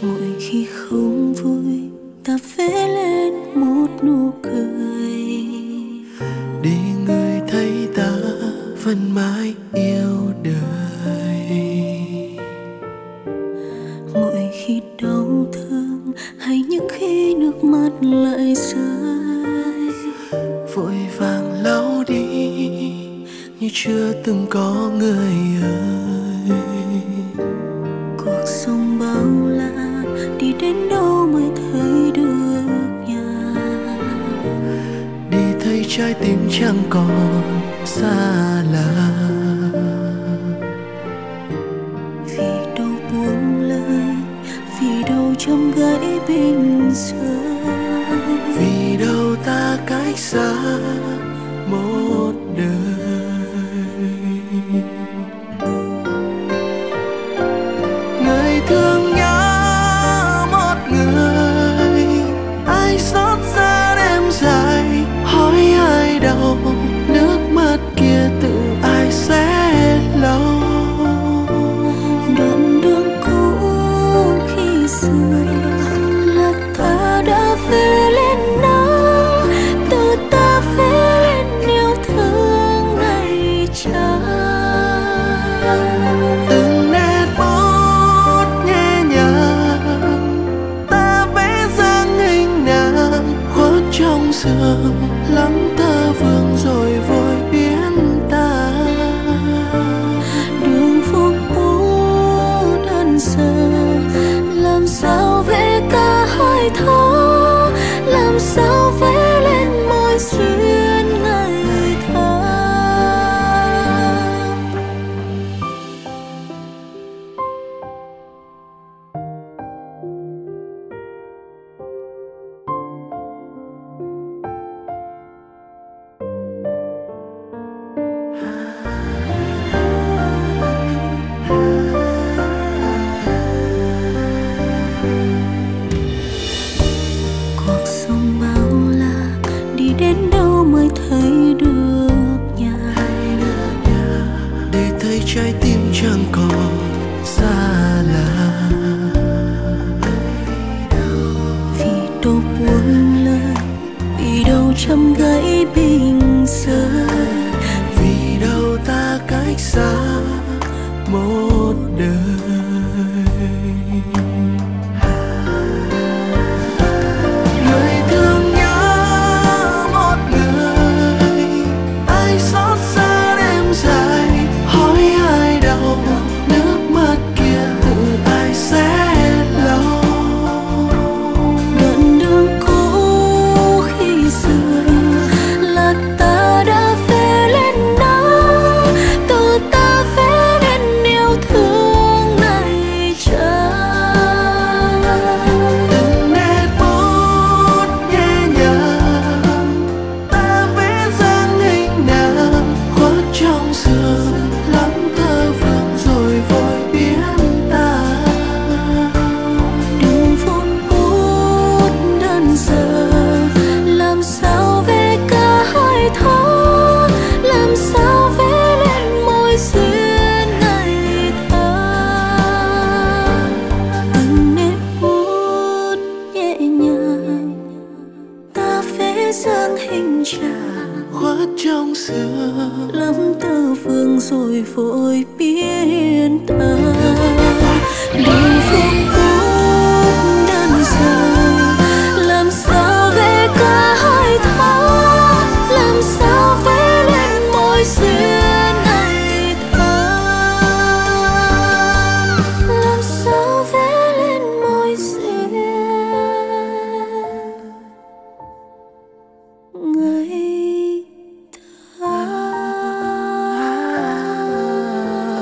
Mỗi khi không vui ta vẽ lên một nụ cười, để người thấy ta vẫn mãi yêu đời. mỗi khi đau thương hay những khi nước mắt lại rơi, Vội vàng lau đi như chưa từng có người ơi. cuộc sống bao la đi đến đâu mới thấy được nhà, Đi thấy trái tim chẳng còn xa lạ. vì đâu buông lời, vì đâu chông gãy bình rơi, Vì đâu ta cách xa một đời. Người thương nhớ một người, ai xót xa đêm dài, hỏi ai đâu nước mắt kia tự ai sẽ lau. đoạn đường cũ khi xưa là ta đã vẽ lên nắng, từ ta vẽ lên yêu thương ngày trăng. Từng nét bút nhẹ nhàng ta vẽ dáng hình nàng khuất trong sương, lắm tơ vương rồi vội biến tan. Đường phố cũ đơn sơ, làm sao vẽ cả hai thó, làm sao vẽ lên môi duyên ngày tháng. Cuộc sống bao la đi đến đâu mới thấy được nhà, để thấy trái tim chẳng còn xa lạ. vì đâu buông lời, vì đâu chăm gãy bình rơi, Vì đâu ta cách xa một đời. Người thương nhớ một người, ai xót xa đêm dài, hỏi ai đâu nước mắt kia tự ai sẽ lau. đoạn đường cũ khi xưa là ta đã vẽ lên nắng, từ ta vẽ lên yêu thương ngày trăng. Từng nét bút nhẹ nhàng ta vẽ dáng hình nàng khuất trong sương, lắm tơ vương rồi vội biến tan. Đường phố bút đơn sơ, làm sao vẽ cả hai thó, làm sao vẽ lên môi duyên ngày tháng. Từng nét bút nhẹ nhàng ta vẽ dáng hình trăng, Khuất trong sương, lắm tơ vương rồi vội biến tan. Đường phố bút đơn sơ, làm sao vẽ cả hai thó, làm sao vẽ lên môi duyên ngày tháng, làm sao vẽ lên môi duyên ngày tháng.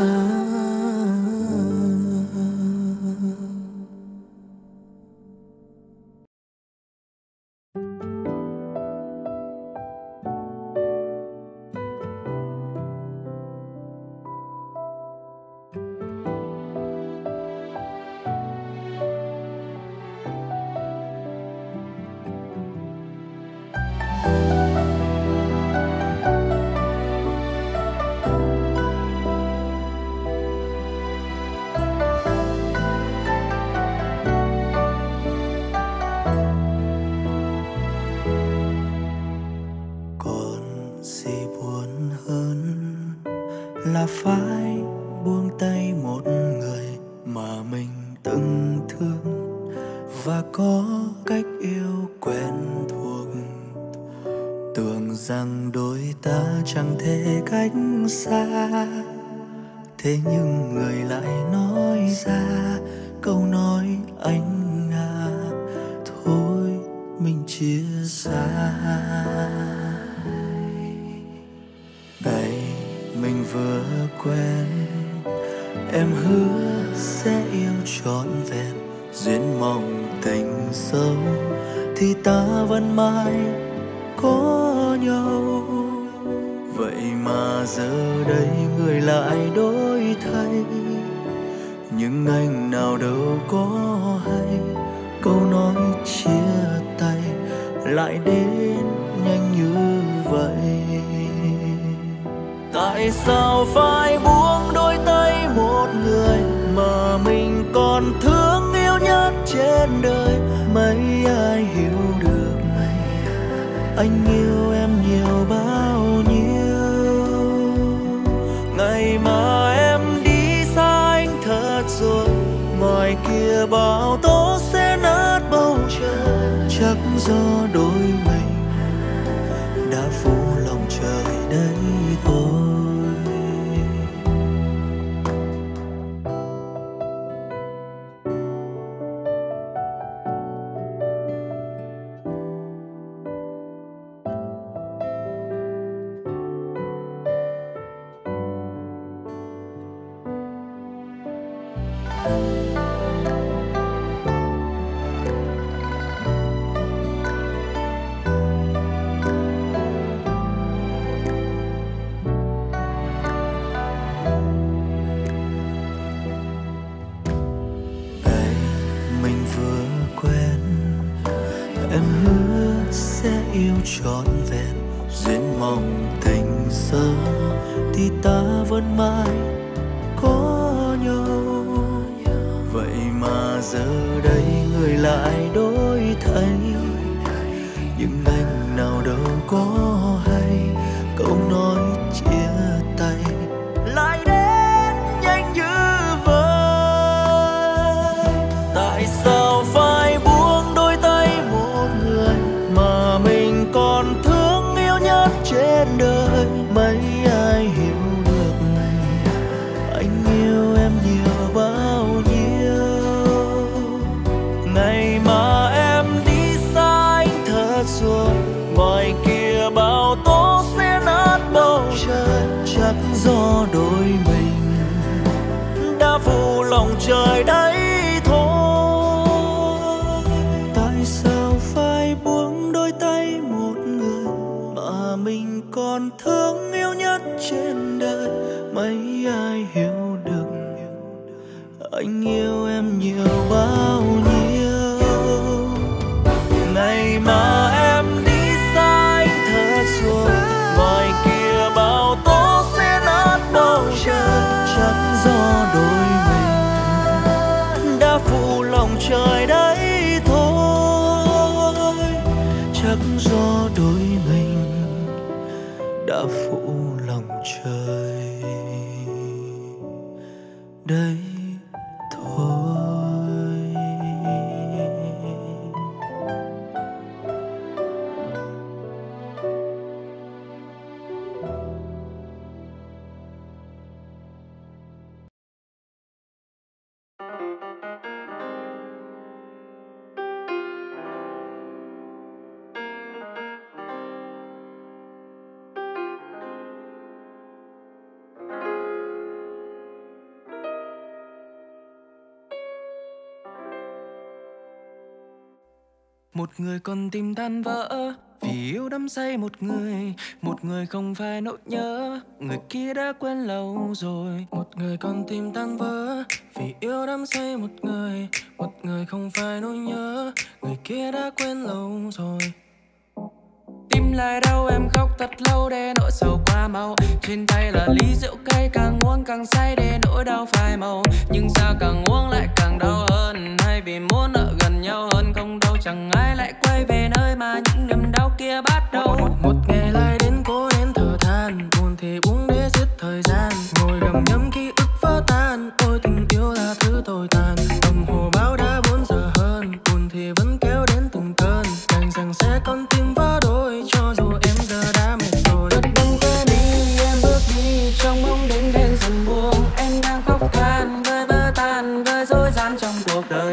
phải buông tay một người mà mình từng thương và có cách yêu quen thuộc. Tưởng rằng đôi ta chẳng thể cách xa, thế nhưng người lại nói ra câu nói anh à, thôi mình chia xa. Ngày mình vừa quen, em hứa sẽ yêu trọn vẹn duyên mong tình sâu, thì ta vẫn mãi có nhau. Vậy mà giờ đây người lại đổi thay, nhưng anh nào đâu có hay câu nói chia tay lại đến nhanh như vậy. Tại sao phải buông đôi tay một người mà mình còn thương yêu nhất trên đời? Mấy ai hiểu được anh yêu em nhiều bao nhiêu. Ngày mà em đi xa anh thật rồi, ngoài kia bão tố sẽ nát bầu trời. Chắc do đôi mình đã phủ lòng trời đây thôi. Trọn vẹn duyên mong tình sâu, thì ta vẫn mãi có nhau. Vậy mà giờ đây người lại đổi thay, nhưng anh nào đâu có hay câu nói chia tay lại đến nhanh như vậy. Tại sao phải buông đôi tay một người mà mình còn thương yêu nhất trên đời? Mấy ai hiểu được anh yêu em nhiều bao nhiêu. Ngày mà em đi xa anh thật rồi, ngoài kia bão tố sẽ nát bầu trời. Chắc do đôi mình đã phủ lòng trời đấy thôi. Tại sao phải buông đôi tay một người mà mình còn thương yêu nhất trên đời? Mấy ai hiểu được anh yêu em nhiều bao nhiêu. Ngày mà em đi xa anh thật rồi, ngoài kia bão tố sẽ nát bầu trời. Chắc do đôi mình đã phủ lòng trời đấy thôi. Chắc do đôi mình đã phủ lòng trời đấy thôi. Một người con tim tan vỡ vì yêu đắm say một người không phải nỗi nhớ, người kia đã quên lâu rồi. Một người con tim tan vỡ vì yêu đắm say một người không phải nỗi nhớ, người kia đã quên lâu rồi. Tim lại đau em khóc thật lâu để nỗi sầu qua mau. Trên tay là ly rượu cay, càng uống càng say để nỗi đau phai màu. Nhưng sao càng uống lại càng đau hơn, hay vì muốn ở gần nhau hơn? Không đâu, chẳng ai lại quay về nơi mà những niềm đau kia bắt đầu. Một ngày lại đến cố đến thở than, buồn thì uống để giết thời gian. Ngồi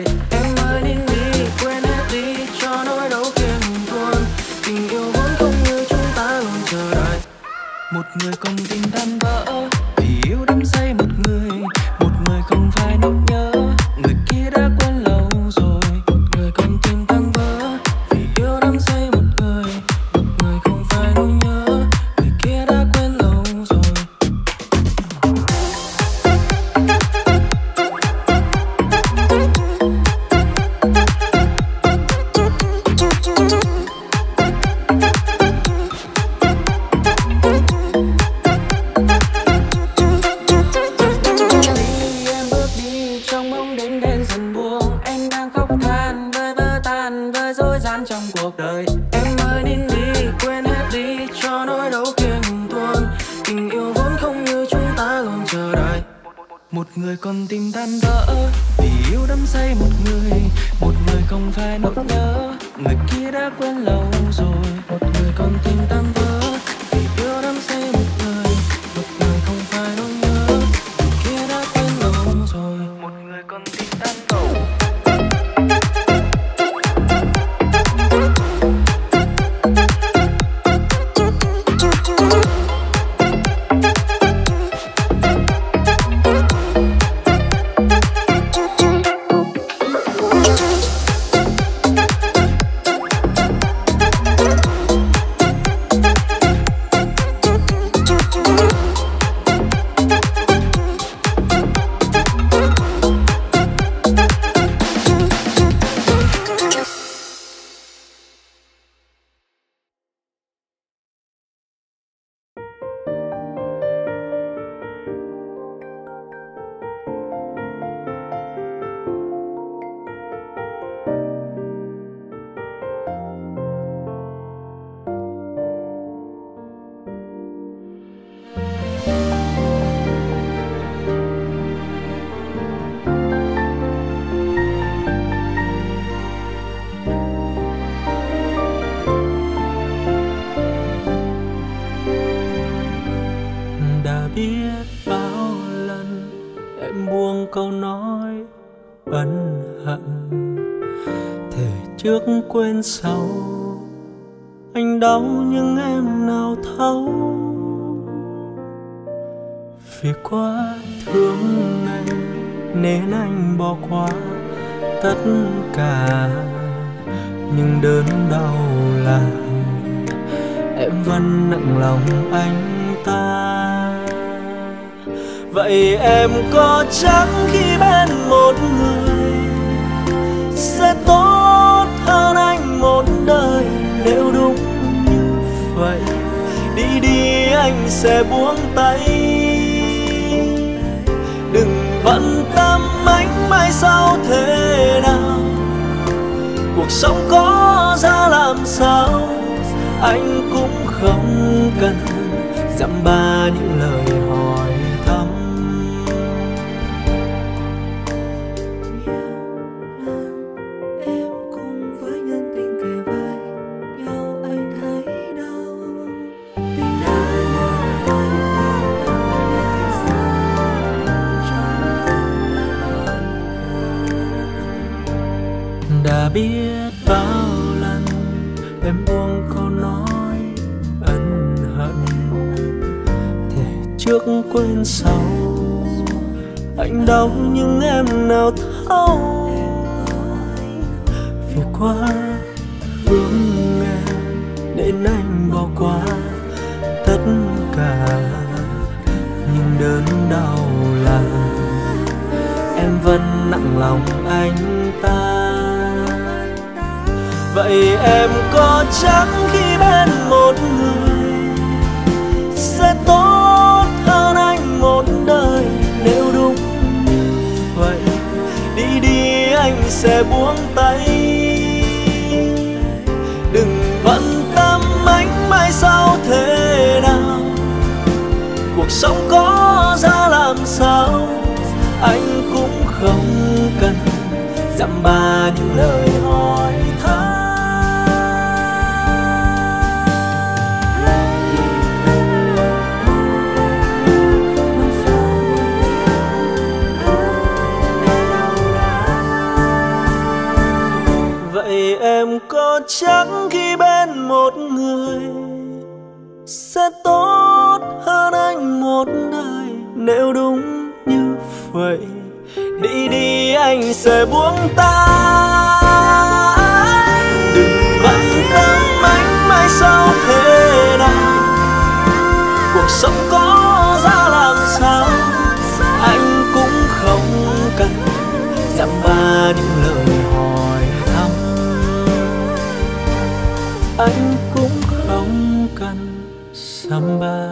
Em ơi nín đi, quên hết đi cho nỗi đau kia ngừng tuôn. Tình yêu vốn không như chúng ta luôn chờ đợi. Một người con tim tan vỡ vì yêu đắm say một người không phải nỗi nhớ, người kia đã quên lâu rồi. Một người con tim tan vỡ vì yêu đắm say một người không phải nỗi nhớ, người kia đã quên lâu rồi. Trong bóng đêm đen dần buông, anh đang khóc than với vỡ tan với dối gian trong cuộc đời. Em ơi nín đi, quên hết đi cho nỗi đau kia ngừng tuôn. Tình yêu vốn không như chúng ta luôn chờ đợi. Một người con tim tan vỡ vì yêu đắm say một người không phải nỗi nhớ, người kia đã quên lâu rồi. Một người con tim tan vỡ vì yêu đắm say một người không phải nỗi nhớ, người kia đã quên lâu rồi. Một người con tim tan vỡ. câu nói ân hận, thề trước quên sau. Anh đau nhưng em nào thấu, vì quá thương anh nên anh bỏ qua tất cả. Nhưng đớn đau là em vẫn nặng lòng anh ta. Vậy em có chắc khi bên một người sẽ tốt hơn anh một đời? Nếu đúng như vậy, đi đi anh sẽ buông tay. Đừng bận tâm anh mai sau thế nào, cuộc sống có ra làm sao, anh cũng không cần dăm ba những lời hỏi thăm. Đã biết bao lần em buông câu nói ân hận, thề trước quên sau. Anh đau nhưng em nào thấu, vì quá thương em nên anh bỏ qua tất cả. Nhưng đớn đau là em vẫn nặng lòng anh ta. Vậy em có chắc khi bên một người sẽ tốt hơn anh một đời? Nếu đúng như vậy, đi đi anh sẽ buông tay. Đừng bận tâm anh mai sau thế nào, cuộc sống có ra làm sao, anh cũng không cần dăm ba những lời hỏi thăm. em có chắc khi bên một người sẽ tốt hơn anh một đời? Nếu đúng như vậy, đi đi anh sẽ buông tay. Đừng bận tâm anh mai sau thế nào, cuộc sống có ra làm sao, anh cũng không cần dăm ba những lời hỏi thăm. Anh cũng không cần dăm ba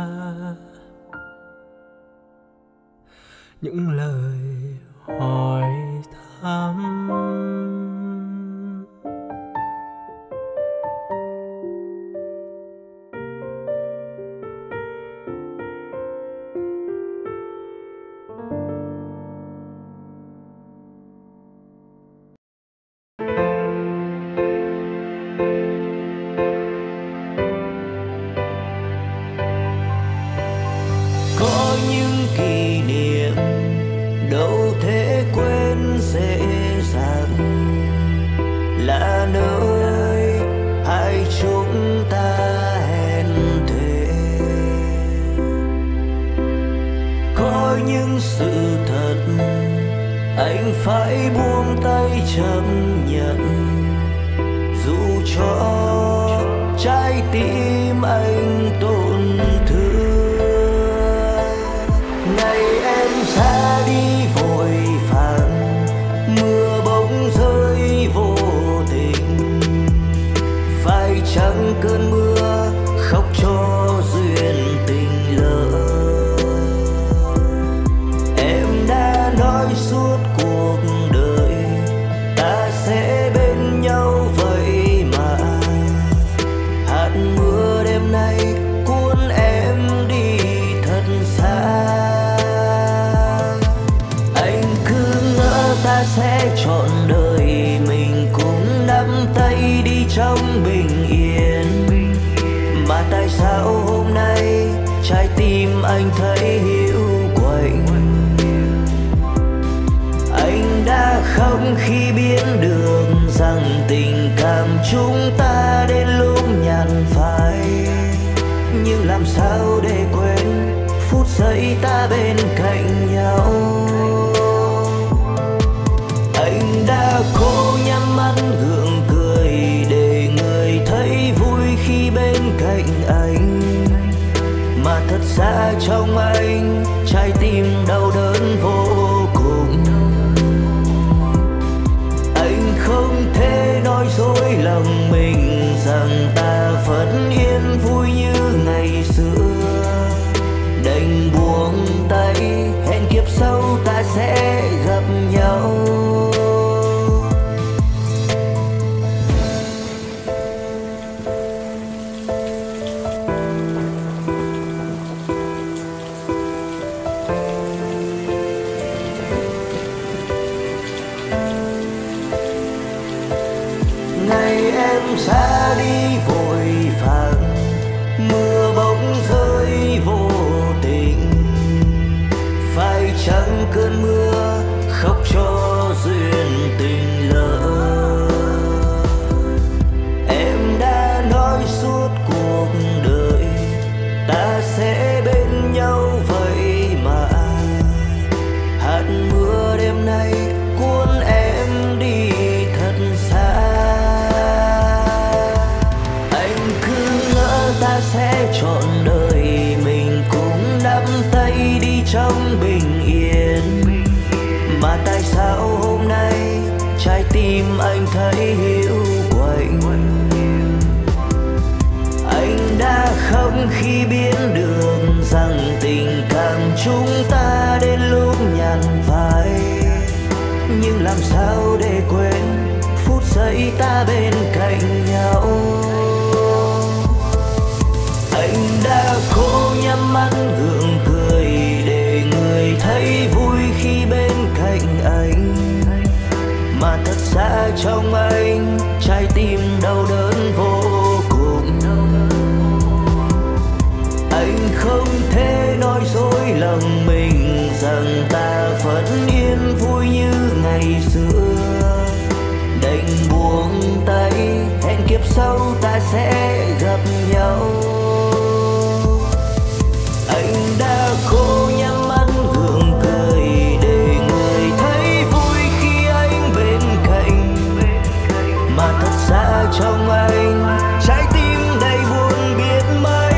những lời hỏi thăm. Có những kỷ niệm đâu thể quên dễ dàng, là nơi hai chúng ta hẹn thề. Có những sự thật anh phải buông tay chấp nhận, dù cho trái tim anh tổn thương. Ngày em ra đi vội vàng, mưa bỗng rơi vô tình, phải chăng cơn mưa khóc cho duyên tình lỡ. Em đã nói suốt cuộc đời ta sẽ bên nhau vậy mà, hạt mưa đêm nay cuốn em đi thật xa. Anh cứ ngỡ ta sẽ trọn đời mình cùng nắm tay đi trong bình yên, mà tại sao hôm nay trái tim anh thấy hiu quạnh. Anh đã khóc khi biết được rằng tình cảm chúng ta đến lúc nhạt phai, nhưng làm sao để quên phút giây ta bên cạnh nhau. Anh đã cố nhắm mắt gượng cười để người thấy vui khi bên cạnh anh, mà thật ra trong anh trái tim đau đớn vô cùng. Anh không thể nói dối lòng mình rằng ta vẫn yên vui như ngày xưa. Đành buông tay, hẹn kiếp sau ta sẽ gặp nhau. Ngày em ra đi vội vàng, mưa bỗng rơi vô tình, phải chăng cơn mưa khóc cho duyên tình lỡ. Em đã nói suốt cuộc đời ta sẽ bên nhau vậy mà, hạt mưa đêm nay cuốn em đi thật xa. Ta sẽ trọn đời mình cùng nắm tay đi trong bình yên, mà tại sao hôm nay trái tim anh thấy hiu quạnh. Anh đã khóc khi biết được rằng tình cảm chúng ta đến lúc nhạt phai, nhưng làm sao để quên phút giây ta bên cạnh nhau. Anh đã cố nhắm mắt gượng cười để người thấy vui khi bên cạnh anh, mà thật ra trong anh trái tim đau đớn vô cùng. Anh không thể nói dối lòng mình rằng ta vẫn yên vui như ngày xưa. Đành buông tay sau ta sẽ gặp nhau. Anh đã cố nhắm mắt gượng cười để người thấy vui khi anh bên cạnh, mà thật ra trong anh trái tim đầy buồn biết mấy.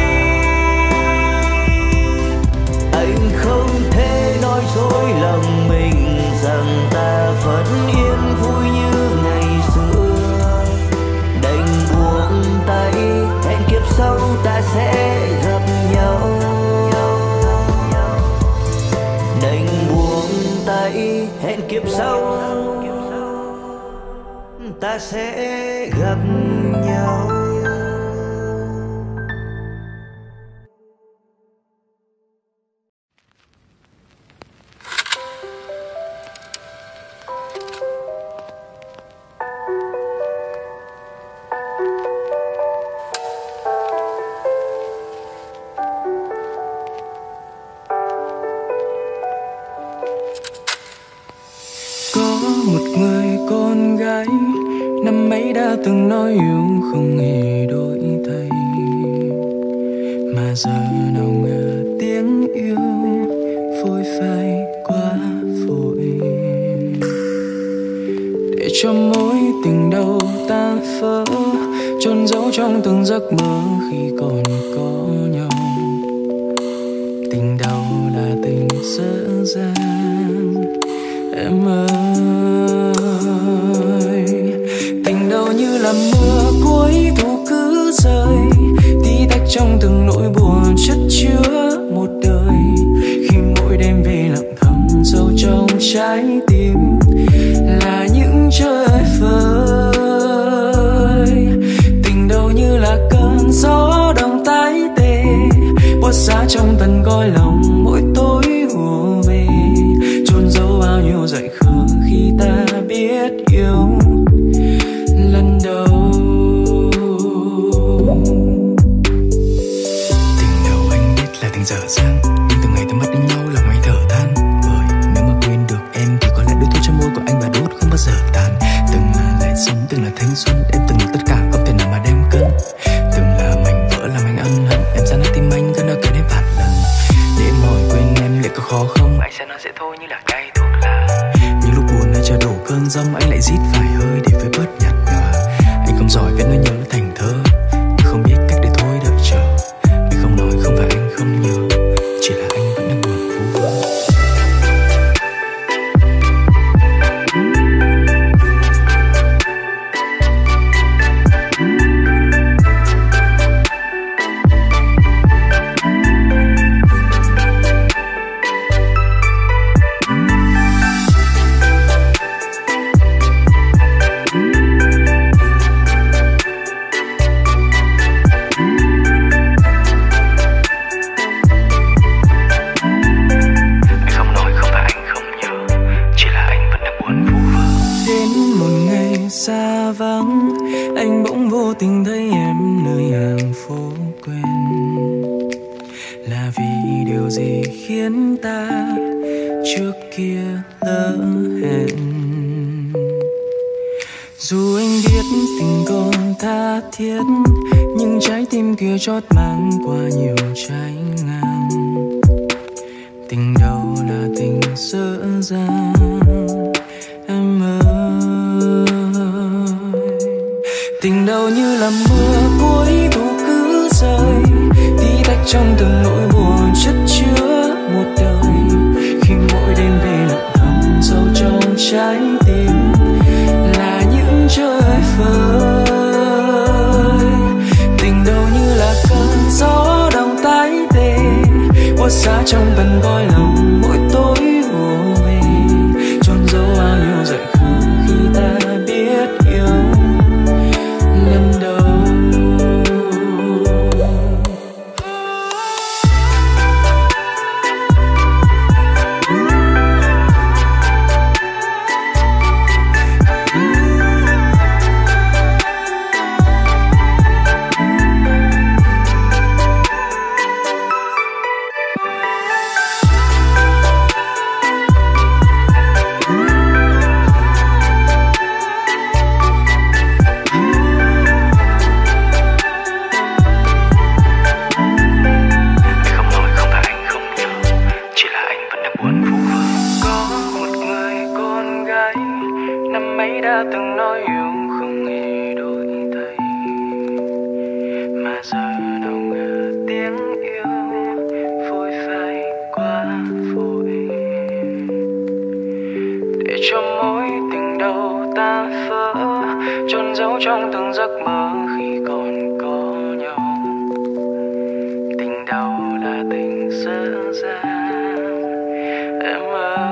Anh không thể nói dối lòng mình rằng ta vẫn yên vui như ngày xưa. Đành buông tay, hẹn kiếp sau ta sẽ gặp nhau. Đành buông tay, hẹn kiếp sau ta sẽ gặp nhau. Một người con gái năm ấy đã từng nói yêu không hề đổi thay, mà giờ nào ngờ tiếng yêu phôi phai quá vội, để cho mối tình đầu tan vỡ, chôn giấu trong từng giấc mơ khi còn có nhau. Tình đầu là tình dở dang em ơi. Tình đầu như là mưa cuối thu cứ rơi, tí tách trong từng nỗi buồn chất chứa một đời. Khi mỗi đêm về lặng thầm sâu trong trái tim là những trời vơi. Tình đầu như là cơn gió đông tái tê, buốt giá trong tận cõi lòng mỗi tối ùa về, chôn giấu bao nhiêu dại khờ khi ta biết yêu lần đầu. Tình đầu anh biết là tình dở dang, nhưng từng ngày ta mất đến nhau lòng anh thở than. Bởi nếu mà quên được em thì có lẽ đôi thuốc trong môi của anh và đốt không bao giờ tan. Từng là lệ sống, từng là thanh xuân, em từng là tất cả không thể nào mà đem cân. Từng là mảnh vỡ làm anh ân hận, em ra nát tim anh gần nơi kể đến vạn lần. Để em hỏi quên em liệu có khó không? Anh sẽ nói dễ thôi như là cay thuốc lá. Nhưng lúc buồn anh chờ đổ cơn giông, anh lại rít vài hơi để với bớt nhạt nhòa. Anh không giỏi viết nỗi nhớ thành thơ, nhưng không biết cách để thôi đợi chờ. Anh không nói không phải anh không nhớ, chỉ là anh vẫn đang buồn phú vơ. Xa vắng anh bỗng vô tình thấy em nơi hàng phố quen. Là vì điều gì khiến ta trước kia lỡ hẹn? Dù anh biết tình còn tha thiết, nhưng trái tim kia chót mang qua nhiều trái ngang. Tình đầu là tình dở dang em ơi. Tình đầu như là mưa cuối thu cứ rơi, tí tách trong từng nỗi buồn chất chứa một đời. Khi mỗi đêm về lặng thầm sâu trong trái tim là những trời vơi. Tình đầu như là cơn gió đông tái tê, buốt giá trong tận cõi lòng mỗi tối ùa về, chôn giấu bao nhiêu dại khờ khi ta biết yêu lần đầu. đã từng nói yêu không hề đổi thay, mà giờ đâu ngờ tiếng yêu phôi phai quá vội, để cho mối tình đầu ta vỡ, chôn giấu trong từng giấc mơ khi còn có nhau. Tình đầu là tình dở dang em ơi.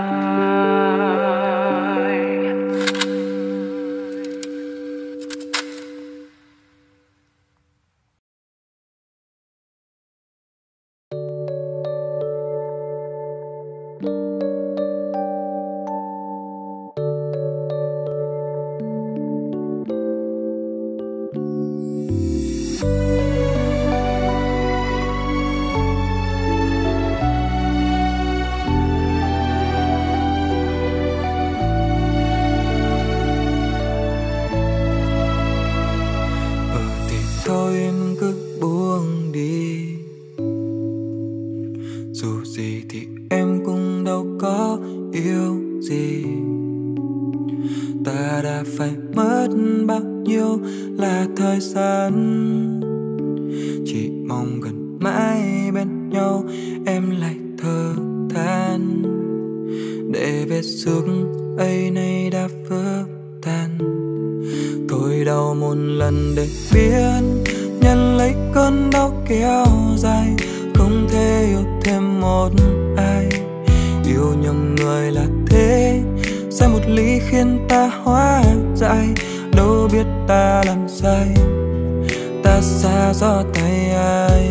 Chỉ mong gần mãi bên nhau, em lại thở than để vết xước ấy nay đã vỡ tan. Thôi đau một lần để biết nhận lấy cơn đau kéo dài, không thể yêu thêm một ai. Yêu nhầm người là thế, sai một lý khiến ta hóa dại, đâu biết ta làm sai, ta xa gió tay ai.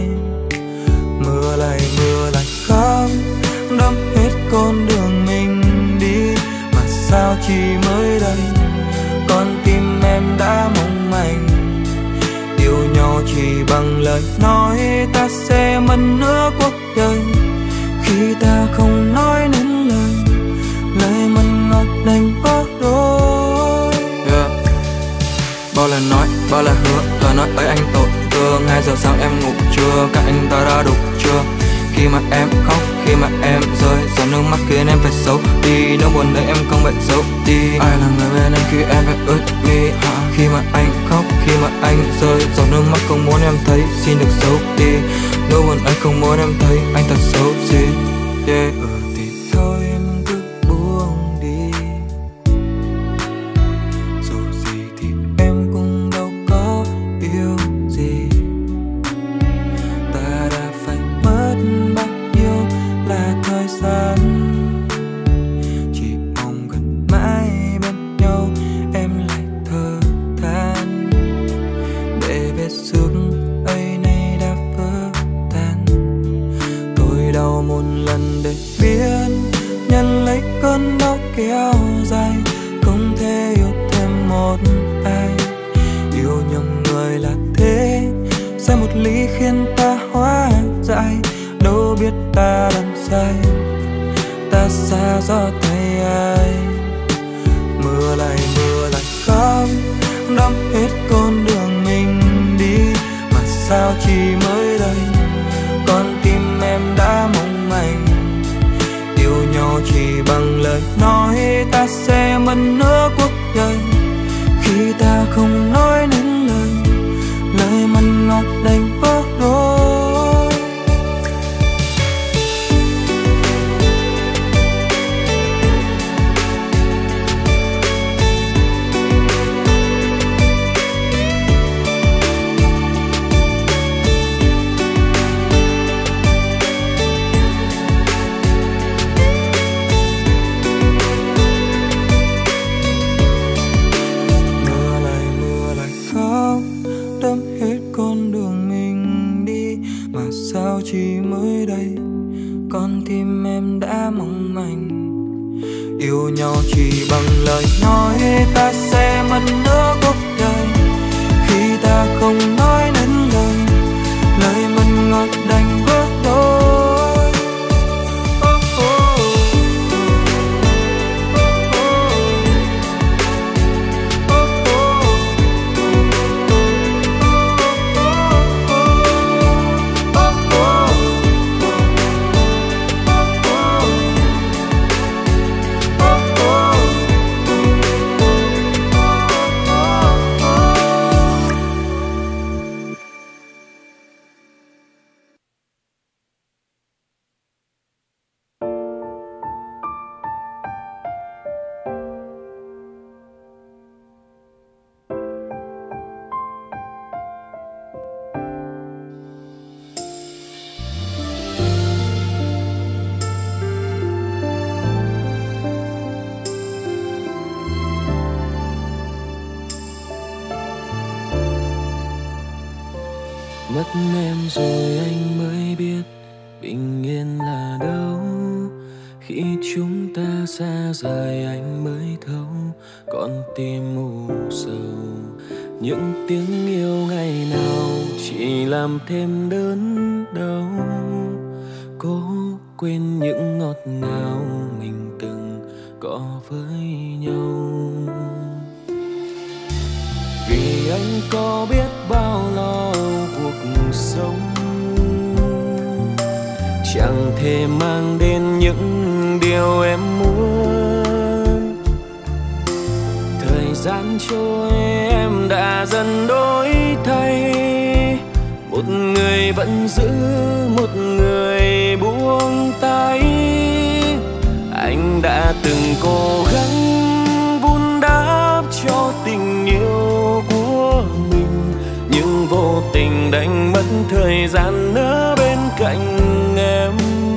Mưa lại khóc, đẫm hết con đường mình đi, mà sao chỉ mới đây con tim em đã mong manh. Yêu nhau chỉ bằng lời nói, ta sẽ mất nửa cuộc đời khi ta không nói nên lời, lời mặn ngọt đành vỡ đôi. Bao lần nói, bao lời hứa, lời nói ấy anh tội thương. 2 giờ sáng em ngủ chưa, các anh ta đã đục chưa? Khi mà em khóc, khi mà em rơi, giọt nước mắt khiến em phải xấu đi. Nỗi buồn đấy em không phải giấu đi. Ai là người bên em khi em phải ướt mi? Khi mà anh khóc, khi mà anh rơi, giọt nước mắt không muốn em thấy, xin được giấu đi. Nỗi buồn ấy không muốn em thấy, anh thật xấu xí. Yeah. Thì thôi em cứ buông đi, dù gì thì em cũng đâu có yêu gì. Ta đã phải mất bao nhiêu là thời gian, chỉ mong gần mãi bên nhau, em lại thở than để vết xước ấy nay đã vỡ tan. Tôi đau một lần để biết nhận lấy cơn đau kéo dài, không thể yêu thêm một ai. Yêu nhầm người là thế, sai một lý khiến ta hóa dại, đâu biết ta làm sai, ta xa gió tay ai. Mưa lại khóc, đẫm hết con đường mình đi, mà sao chỉ mới đây con tim em đã mong manh. Yêu nhau chỉ bằng lời nói, ta sẽ mất nửa cuộc đời khi ta không nói nên lời, lời mặn ngọt đành vỡ đôi. Mưa lại khóc, đẫm hết con đường mình đi, mà sao chỉ mới đây con tim em đã mong manh. Yêu nhau chỉ bằng lời nói, ta sẽ mất nửa cuộc đời khi ta không nói nên lời, lời mặn ngọt đành vỡ đôi. Mất em rồi anh mới biết bình yên là đâu. Khi chúng ta xa rời anh mới thấu con tim mù sầu. Những tiếng yêu ngày nào chỉ làm thêm đớn đau. Cố quên những ngọt ngào mình từng có với nhau. Vì anh có biết bao lo cuộc sống, chẳng thể mang đến những điều em muốn. Thời gian trôi em đã dần đổi thay. Một người vẫn giữ, một người buông tay. Anh đã từng cố gắng vun đắp cho tình yêu của mình, nhưng vô tình đánh mất thời gian ở bên cạnh em.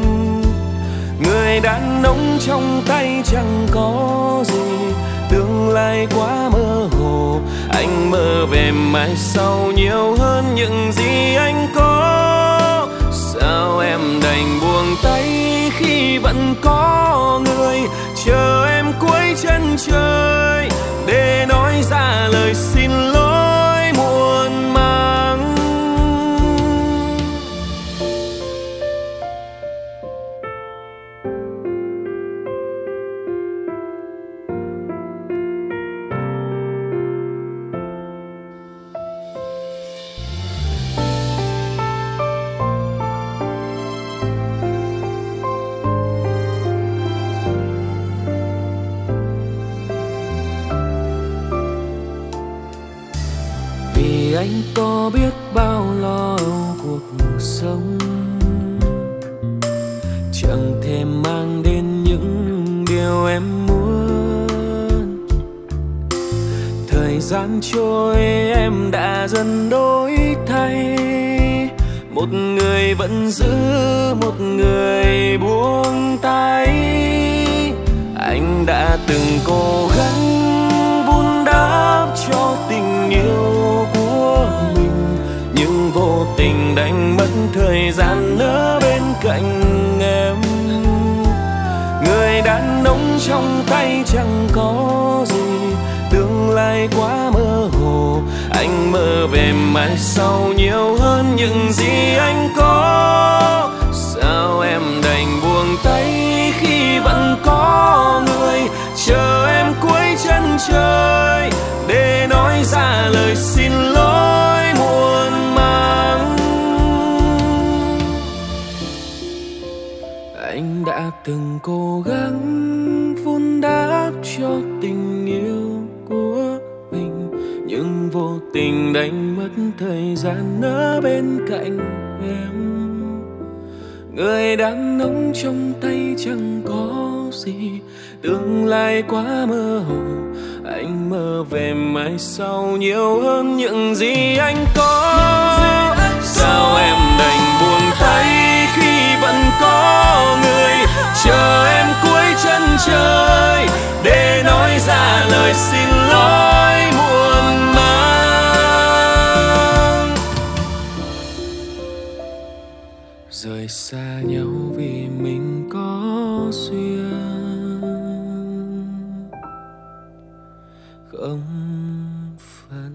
Người đàn ông trong tay chẳng có gì, tương lai quá mơ hồ. Anh mơ về mai sau nhiều hơn những gì anh có. Sao em đành buông tay khi vẫn có người chờ em cuối chân trời để nói ra lời xin lỗi muộn màng. Anh có biết bao lo cuộc sống, chẳng thể mang đến những điều em muốn. Thời gian trôi em đã dần đổi thay. Một người vẫn giữ, một người buông tay. Anh đã từng cố gắng vun đắp cho tình yêu của mình, nhưng vô tình đánh mất thời gian ở bên cạnh em. Người đàn ông trong tay chẳng có gì, tương lai quá mơ hồ. Anh mơ về mai sau nhiều hơn những gì anh có. Sao em đành buông tay khi vẫn có người chờ em cuối chân trời để nói ra lời xin lỗi muộn màng. Anh đã từng cố gắng vun đắp cho tình yêu của mình, nhưng vô tình đánh mất thời gian ở bên cạnh em. Người đàn ông trong tay chẳng có gì, tương lai quá mơ hồ. Anh mơ về mai sau nhiều hơn những gì anh có. Sao em đành buông tay khi vẫn có người chờ em cuối chân trời để nói ra lời xin lỗi muộn màng. Rời xa nhau vì mình có duyên không phận.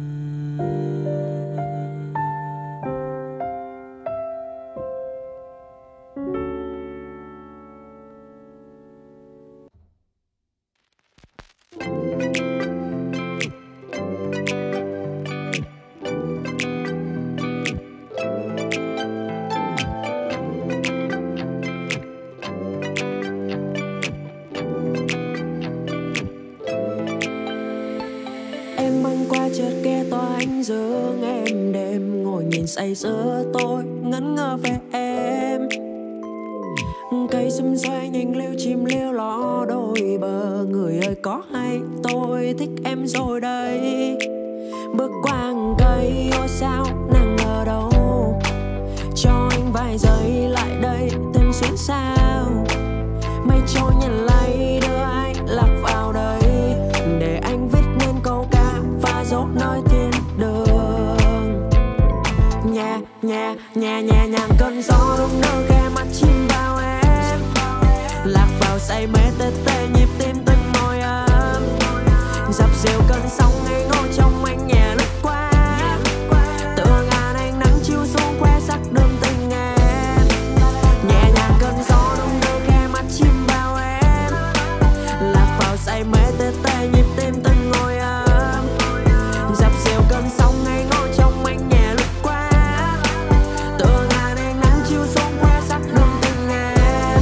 Dương em đêm ngồi nhìn say sưa tôi ngẩn ngơ về em. Cây xum xoay nhanh liêu chim liêu ló đôi bờ. Người ơi có hay tôi thích em rồi đây. Bước qua hàng cây ôi sao nàng ở đâu. Cho anh vài giây lại đây thêm xuyến sao. Mây trôi nhận lấy đưa anh lạc vào đây. Để anh viết nên câu ca và dấu nơi thiên đường. Nhà nhẹ nhàng cơn gió đung đưa khe mắt chìm vào em, lạc vào say mê tê tê nhịp tim từng môi ấm, dập dìu cơn sóng ngây ngô trong anh nhẹ lướt qua, tựa ngàn ánh nắng chiếu xuống khoe sắc đường tình em, nhẹ nhàng cơn gió đung đưa khe mắt chìm vào em, lạc vào say mê tê tê nhịp tim từng môi ấm, dập dìu cơn sóng ngây ngô trong anh nhẹ lướt qua, tựa ngàn ánh nắng chiếu xuống khoe sắc đường tình em.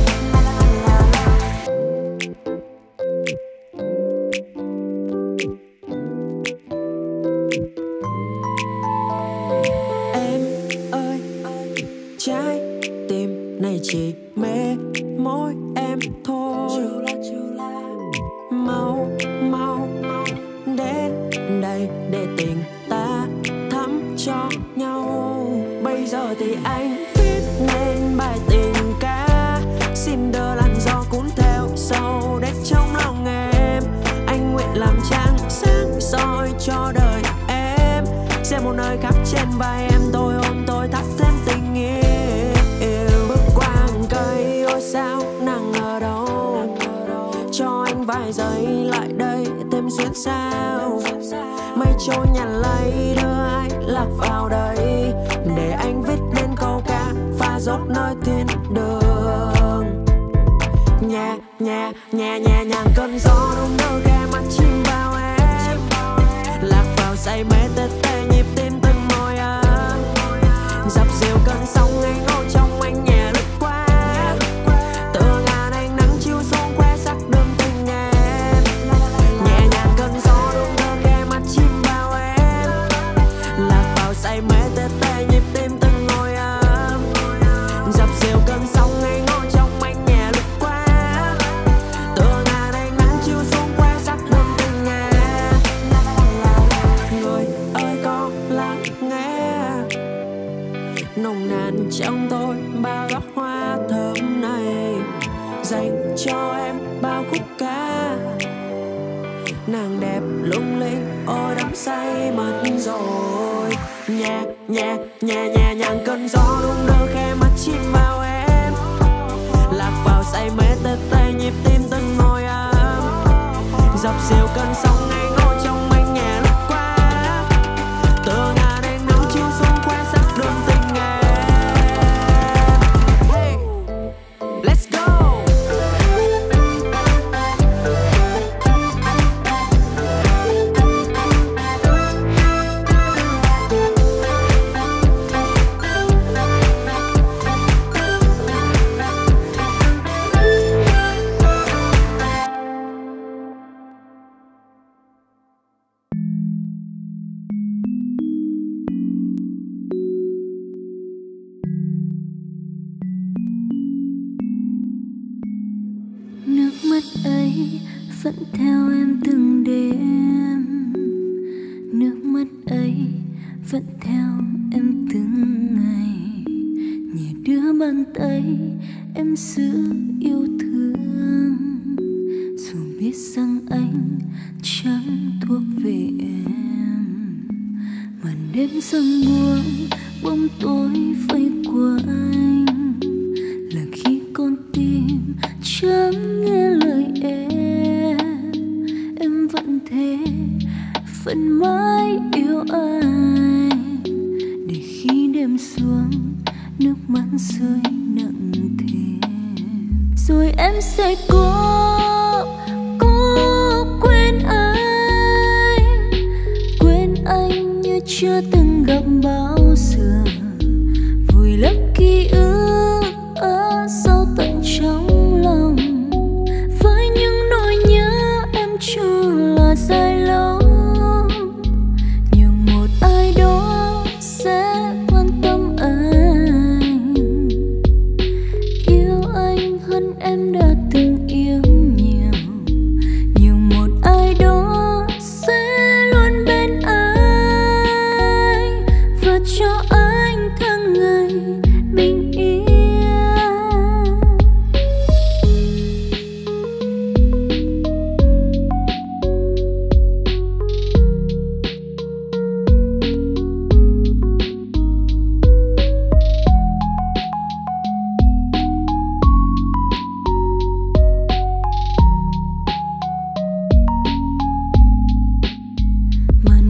Em ơi, trái tim này chỉ mê môi em thôi. Mau mau đến đây để tình ta thắm cho nhau. Bây giờ thì anh viết nên bài tình ca, xin đỡ làn gió cuốn theo sâu để trong lòng em. Anh nguyện làm trăng sáng soi cho đời em, sẽ một nơi khác trên vai em, tôi ôm tôi thắt thêm tình yêu. Bước qua hàng cây ôi sao nàng ở đâu, cho anh vài giây lại đây thêm xuyên sao. Mây trôi nhàn lấy đưa ai lạc vào đây, để anh viết nên câu ca pha dốc nơi thiên đường. Nhẹ nhàng cơn gió đung đưa khe mắt chìm vào em, lạc vào say mê tê tê nhịp tim từng môi ấm, dập dìu cơn sóng ngây ngô trong anh nhẹ lướt qua, tựa ngàn ánh nắng chiếu xuống khoe sắc đường tình em, nhẹ nhàng cơn gió đung đưa khe mắt chìm vào em, lạc vào say mê tê tê nhịp tim từng môi ấm, dập dìu cơn sóng ngây ngô trong anh nhẹ lướt qua, tựa ngàn ánh nắng chiếu xuống khoe sắc đường tình em. Người ơi có lắng nghe nồng nàn trong tôi bao góc hoa thơm này, dành cho em bao khúc ca. Nàng đẹp lung linh ôi đắm say mất rồi. Nhẹ nhàng cơn gió đung đưa khe mắt chìm vào em, lạc vào say mê tê tê nhịp tim từng môi ấm, dập dìu cơn sóng ngây ngô trong anh nhẹ lướt qua, tựa ngàn ánh nắng chiếu xuống khoe sắc đường tình em. Hey, let's go. Nước mắt ấy vẫn theo em từng đêm, nước mắt ấy vẫn theo em từng ngày, nhẹ đưa bàn tay em giữ yêu thương, dù biết rằng anh chẳng thuộc về em. Màn đêm dần buông, bóng tối vây quanh, là khi con tim chẳng nghe lời em vẫn thế, vẫn mãi yêu anh. Để khi đêm xuống, nước mắt rơi nặng thêm, rồi em sẽ có quên anh như chưa từng gặp bao giờ, vùi lấp ký ức ở sâu tận trong lòng, với những nỗi nhớ em cho là dài lâu. Nhưng một ai đó sẽ quan tâm anh, yêu anh hơn em đã từng yêu nhiều. Nhưng một ai đó sẽ luôn bên anh, và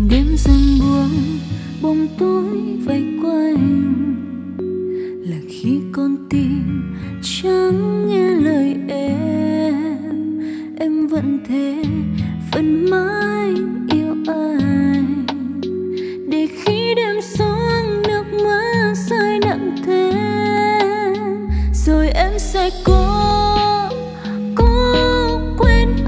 từng đêm dần buông, bóng tối vây quanh, là khi con tim chẳng nghe lời em vẫn thế, vẫn mãi yêu anh. Để khi đêm xuống nước mắt rơi nặng thế, rồi em sẽ cố quên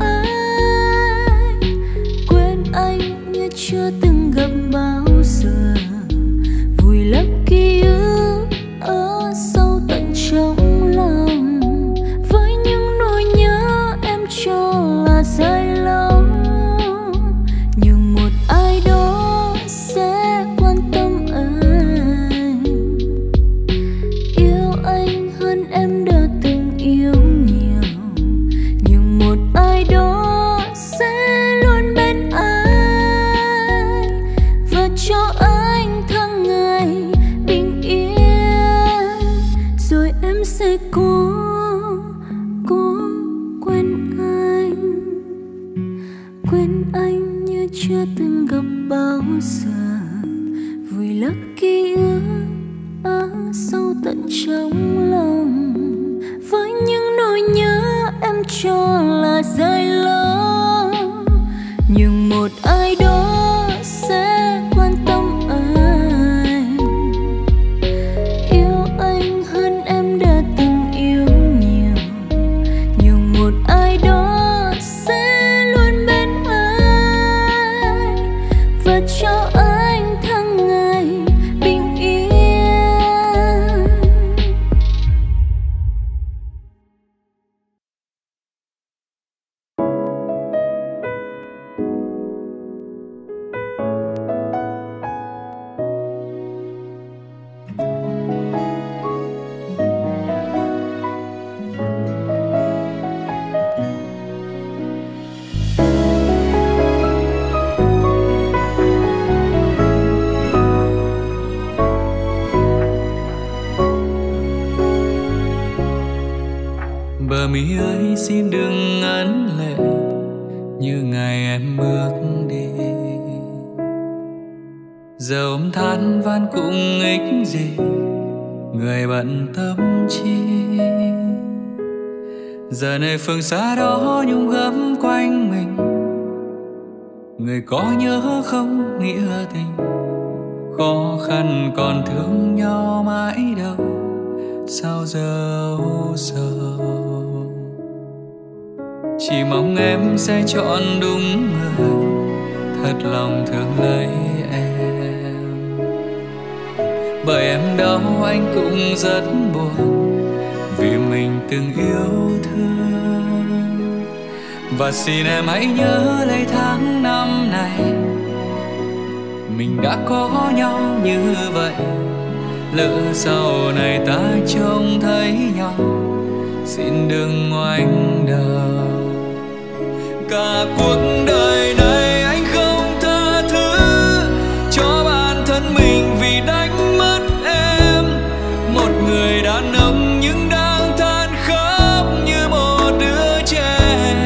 anh như chưa từng gặp bao giờ, vùi lấp ký ức ở sâu tận trong lòng, với những nỗi nhớ em cho là dài lâu. Nhưng một ai đó sẽ quan tâm anh, yêu anh hơn em đã từng yêu nhiều. Nhưng một ai đó sẽ luôn bên anh và cho anh tháng ngày bình yên. Rồi em sẽ cố quên anh như chưa từng gặp bao giờ, vùi lấp ký ức ở sâu tận trong lòng, với những nỗi nhớ em cho là dài lâu. Nhưng một ai đó sẽ quan tâm anh, yêu anh hơn em đã từng yêu nhiều. Nhưng một ai đó sẽ luôn bên anh và cho anh tháng ngày bình yên. Bờ mi ơi xin đừng ngấn lệ như ngày em bước đi, giờ ôm than van cũng ích gì, người bận tâm chi. Giờ này phương xa đó nhung gấm quanh mình, người có nhớ không nghĩa tình, khó khăn còn thương nhau mãi đâu, sao giờ sầu. Chỉ mong em sẽ chọn đúng người, thật lòng thương lấy em. Bởi em đau anh cũng rất buồn, vì mình từng yêu thương. Và xin em hãy nhớ lấy tháng năm này, mình đã có nhau như vậy. Lỡ sau này ta trông thấy nhau, xin đừng ngoảnh đầu. Cả cuộc đời này anh không tha thứ cho bản thân mình vì đánh mất em. Một người đàn ông nhưng đang than khóc như một đứa trẻ.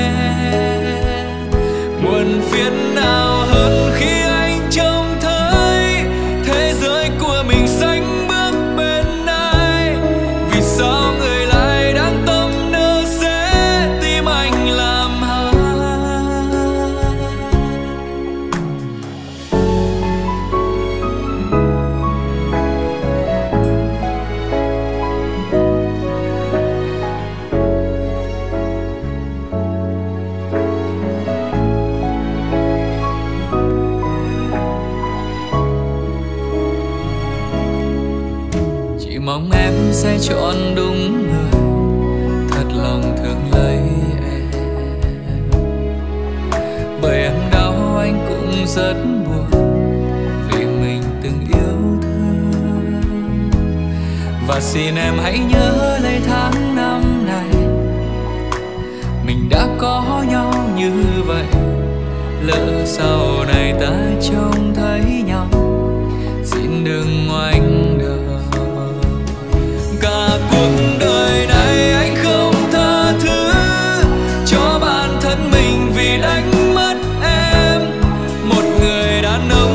Buồn phiền nào hơn khi anh trông thấy thế giới của mình sánh bước bên ai. Vì sao người lại đang tâm nỡ sẽ tim anh làm hại. Chỉ mong em sẽ chọn đúng người, thật lòng thương lấy em. Bởi em đau anh cũng rất buồn, vì mình từng yêu thương. Và xin em hãy nhớ lấy tháng năm này, mình đã có nhau như vậy. Lỡ sau này ta trông thấy nhau, xin đừng ngoảnh đầu. Cả cuộc đời này anh không tha thứ cho bản thân mình vì đánh mất em. Một người đàn ông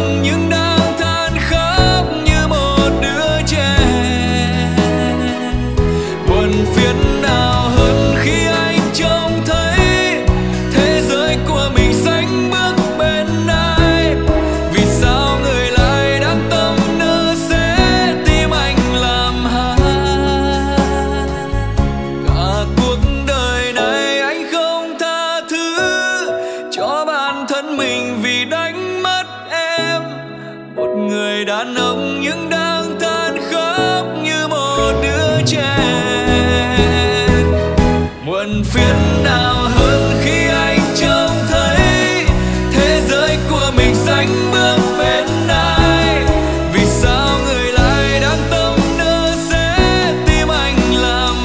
đàn ông nhưng đang than khóc như một đứa trẻ. Muộn phiền nào hơn khi anh trông thấy thế giới của mình sánh bước bên ai. Vì sao người lại đang tâm nỡ sẽ tim anh làm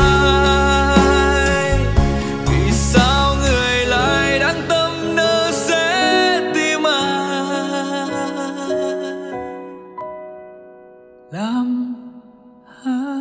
hai? Vì sao người lại đang tâm nỡ sẽ tim anh làm hai?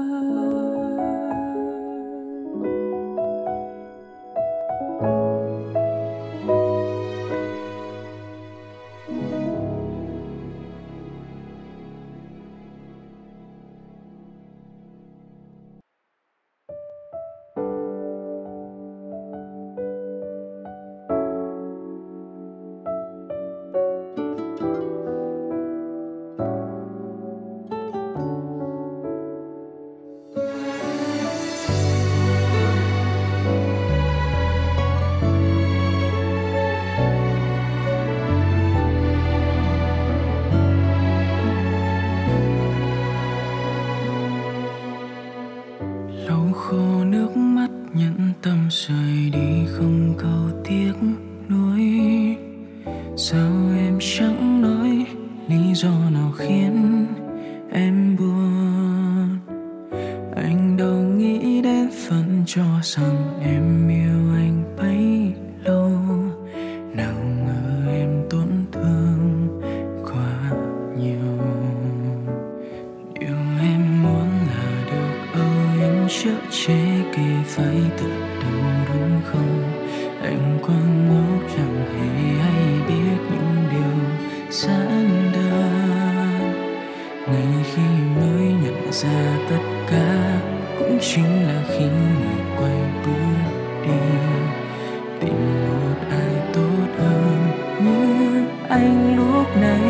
Lau khô nước mắt nhẫn tâm rời đi không câu tiếc nuối. Sao em chẳng nói lý do nào khiến em buồn? Anh đâu nghĩ đến phần cho rằng em yêu anh bấy lâu. Nào ngờ em tổn thương quá nhiều. Điều em muốn là được âu yếm chở che kề phải từ đầu đúng không? Anh quá ngốc chẳng hề hay biết những điều giản đơn. Ngay khi mới nhận ra tất cả cũng chính là khi người quay bước đi. Tìm một ai tốt hơn như anh lúc này.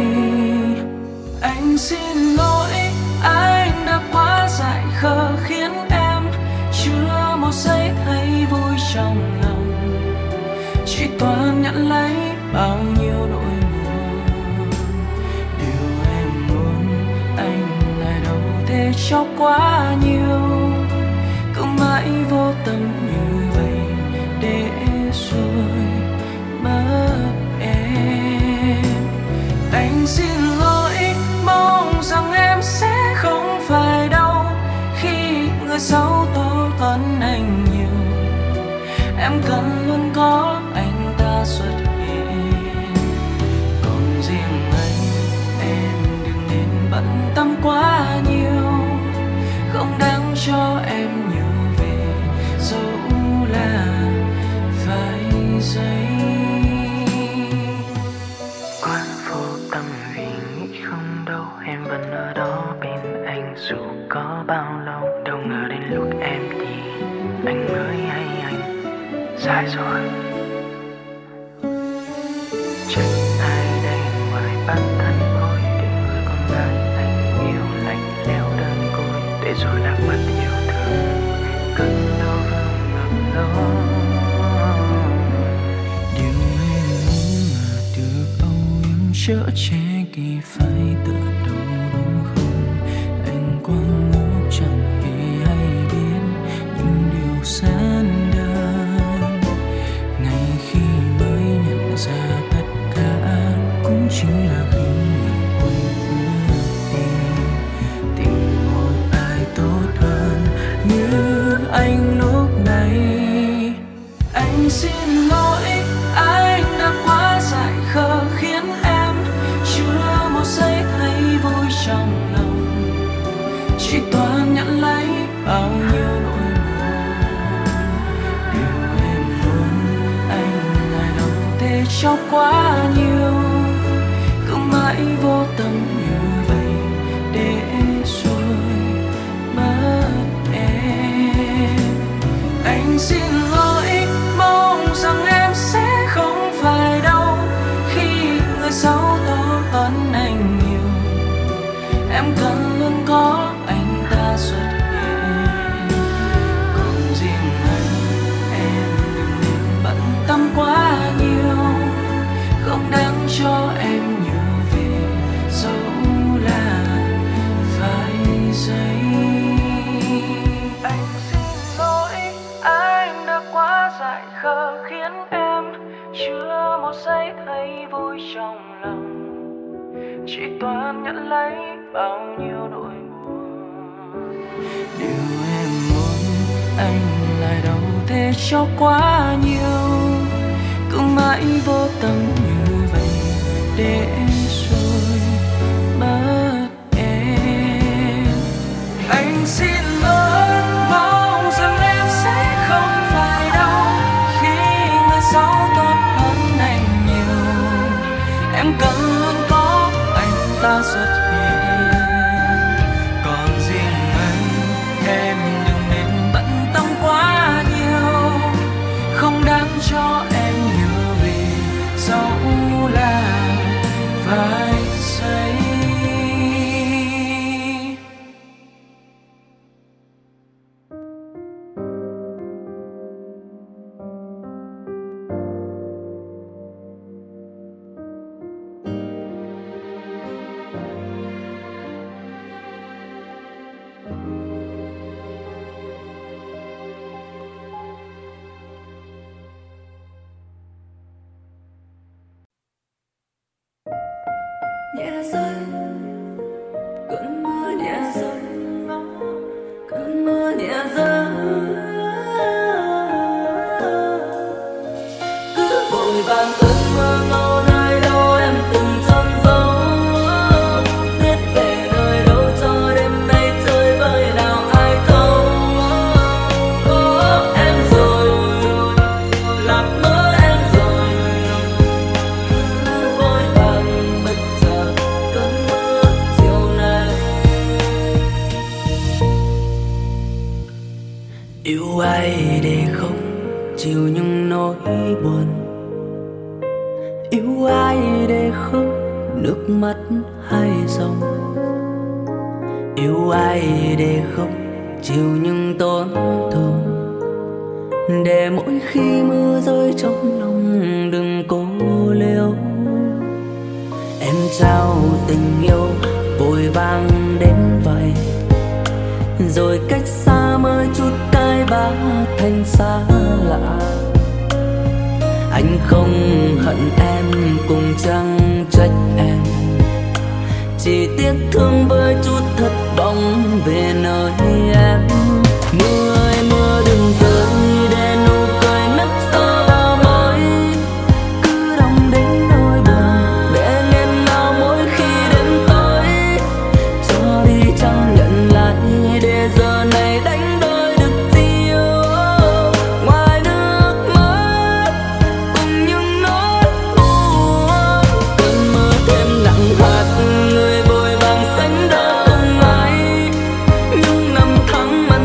Anh xin lỗi, anh đã quá dại khờ khiến em chưa một giây thấy vui trong lòng. Chỉ toàn nhận lấy bao nhiêu nỗi buồn. Điều em muốn anh lại đâu thể cho quá nhiều. Cứ mãi vô tâm như vậy để rồi mất em. Anh xin lỗi, mong rằng em sẽ không phải đau khi người xấu tốt hơn anh nhiều. Em cần luôn có anh ta xuất hiện. Còn riêng anh, em đừng nên bận tâm quá nhiều. Không đáng cho em nhiều về dẫu là vài giây. Quá vô tâm vì nghĩ không đâu em vẫn ở đó bên anh dù có bao lâu. Đâu ngờ đến lúc em đi anh mới hay anh sai rồi. Chẳng ai đây ngoài bản thân tôi để người con gái anh yêu lạnh lẽo đơn côi để rồi lạc mất yêu thương cơn đau vương ngập lo. Điều em muốn là được âu yếm chở che kỳ phải tựa đầu đúng không? Anh quá ngốc chẳng hề hay biết những điều giản đơn. Ngay khi mới nhận ra tất cả cũng chính là khi người quay bước đi. Tìm một ai tốt hơn như anh lúc này. Anh xin lỗi, anh đã quá dại khờ khiến em chưa một giây thấy vui trong lòng. Chỉ toàn nhận lấy bao nhiêu nỗi buồn. Điều em muốn anh lại đâu thể cho quá nhiều. Cứ mãi vô tâm như vậy để rồi mất em. Anh xin lỗi, mong rằng em sẽ không phải đau khi người xấu tốt hơn anh nhiều. Em cần luôn có anh ta xuất hiện. Còn riêng anh, em đừng nên bận tâm quá nhiều. Không đáng cho em nhiều về dẫu vui trong lòng, chỉ toàn nhận lấy bao nhiêu nỗi buồn. Điều em muốn anh lại đâu thể cho quá nhiều, cứ mãi vô tâm như vậy để rồi mất em. Anh xin lỗi, mong rằng em sẽ không phải đau khi người sau tốt hơn anh nhiều. Em cần luôn có anh ta xuất hiện, còn riêng anh em đừng nên bận tâm quá nhiều, không đáng cho em nhớ về dẫu là vài giây. Nhẹ rơi cơn mưa, nhẹ rơi cơn mưa, nhẹ rơi, cứ vội vàng cơn mưa ngâu nơi đâu em từng chôn giấu, biết về nơi đâu cho đêm nay chơi vơi nào ai thấu. Có em rồi lạc mơ em rồi, cứ vội vàng bất chợt cơn mưa chiều nay. Yêu ai để không chịu những nỗi buồn, yêu ai để không nước mắt hay dòng, yêu ai để không chịu những tổn thương, để mỗi khi mưa rơi trong lòng đừng cố liêu. Em trao tình yêu vội vàng đến vậy, rồi cách xa mới chút cái bá thành xa lạ. Anh không hận em cũng chẳng trách em, chỉ tiếc thương với chút thất vọng về nơi em. Mưa ơi mưa đừng rơi để nụ cười nấp sau bờ môi, cứ đong đến nỗi buồn để nghẹn ngào mỗi khi đến tối. Cho đi chẳng nhận lại để giờ này đánh đôi được gì yêu, ngoài nước mắt cùng những nỗi buồn. Cơn mưa thêm nặng hạt, người vội vàng sánh đôi cùng ai, những năm tháng mặn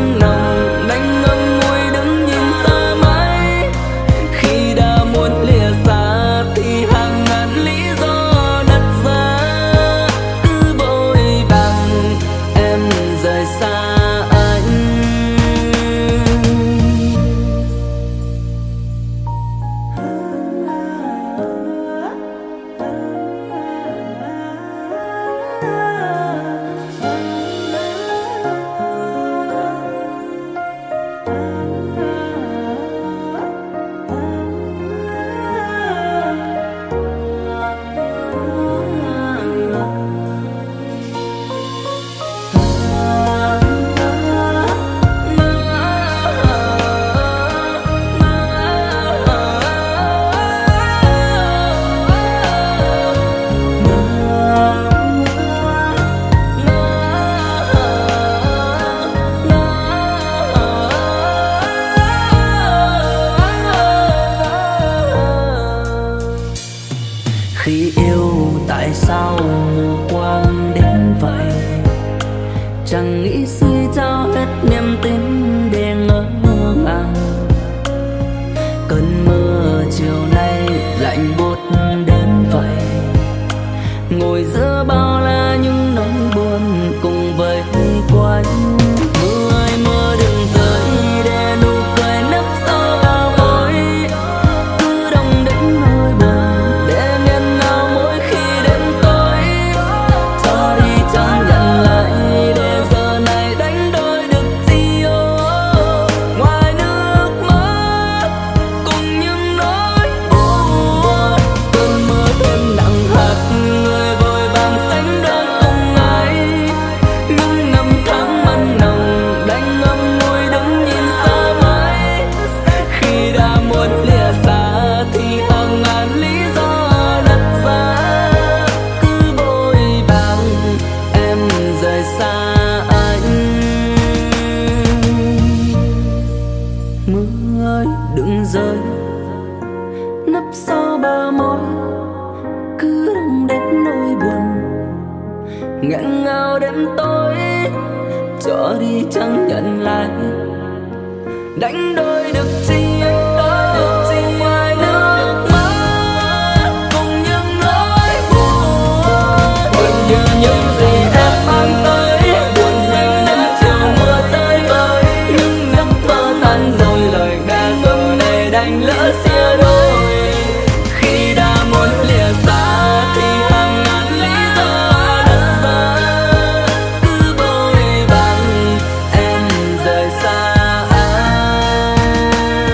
nghẹn ngào đêm tối cho đi chẳng nhận lại, đánh đôi được chi ngoài nước mắt cùng những nỗi buồn. Buồn như những gì em mang tới, buồn như những chiều mưa rơi vơi, những giấc mơ tan rồi, lời ca dừng này đành lỡ xia đôi. Khi đã muốn lìa xa thì hàng ngàn lý do đặt ra, cứ vội vàng em rời xa anh,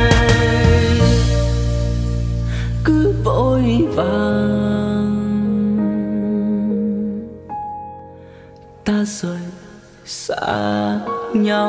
cứ vội vàng ta rời xa nhau.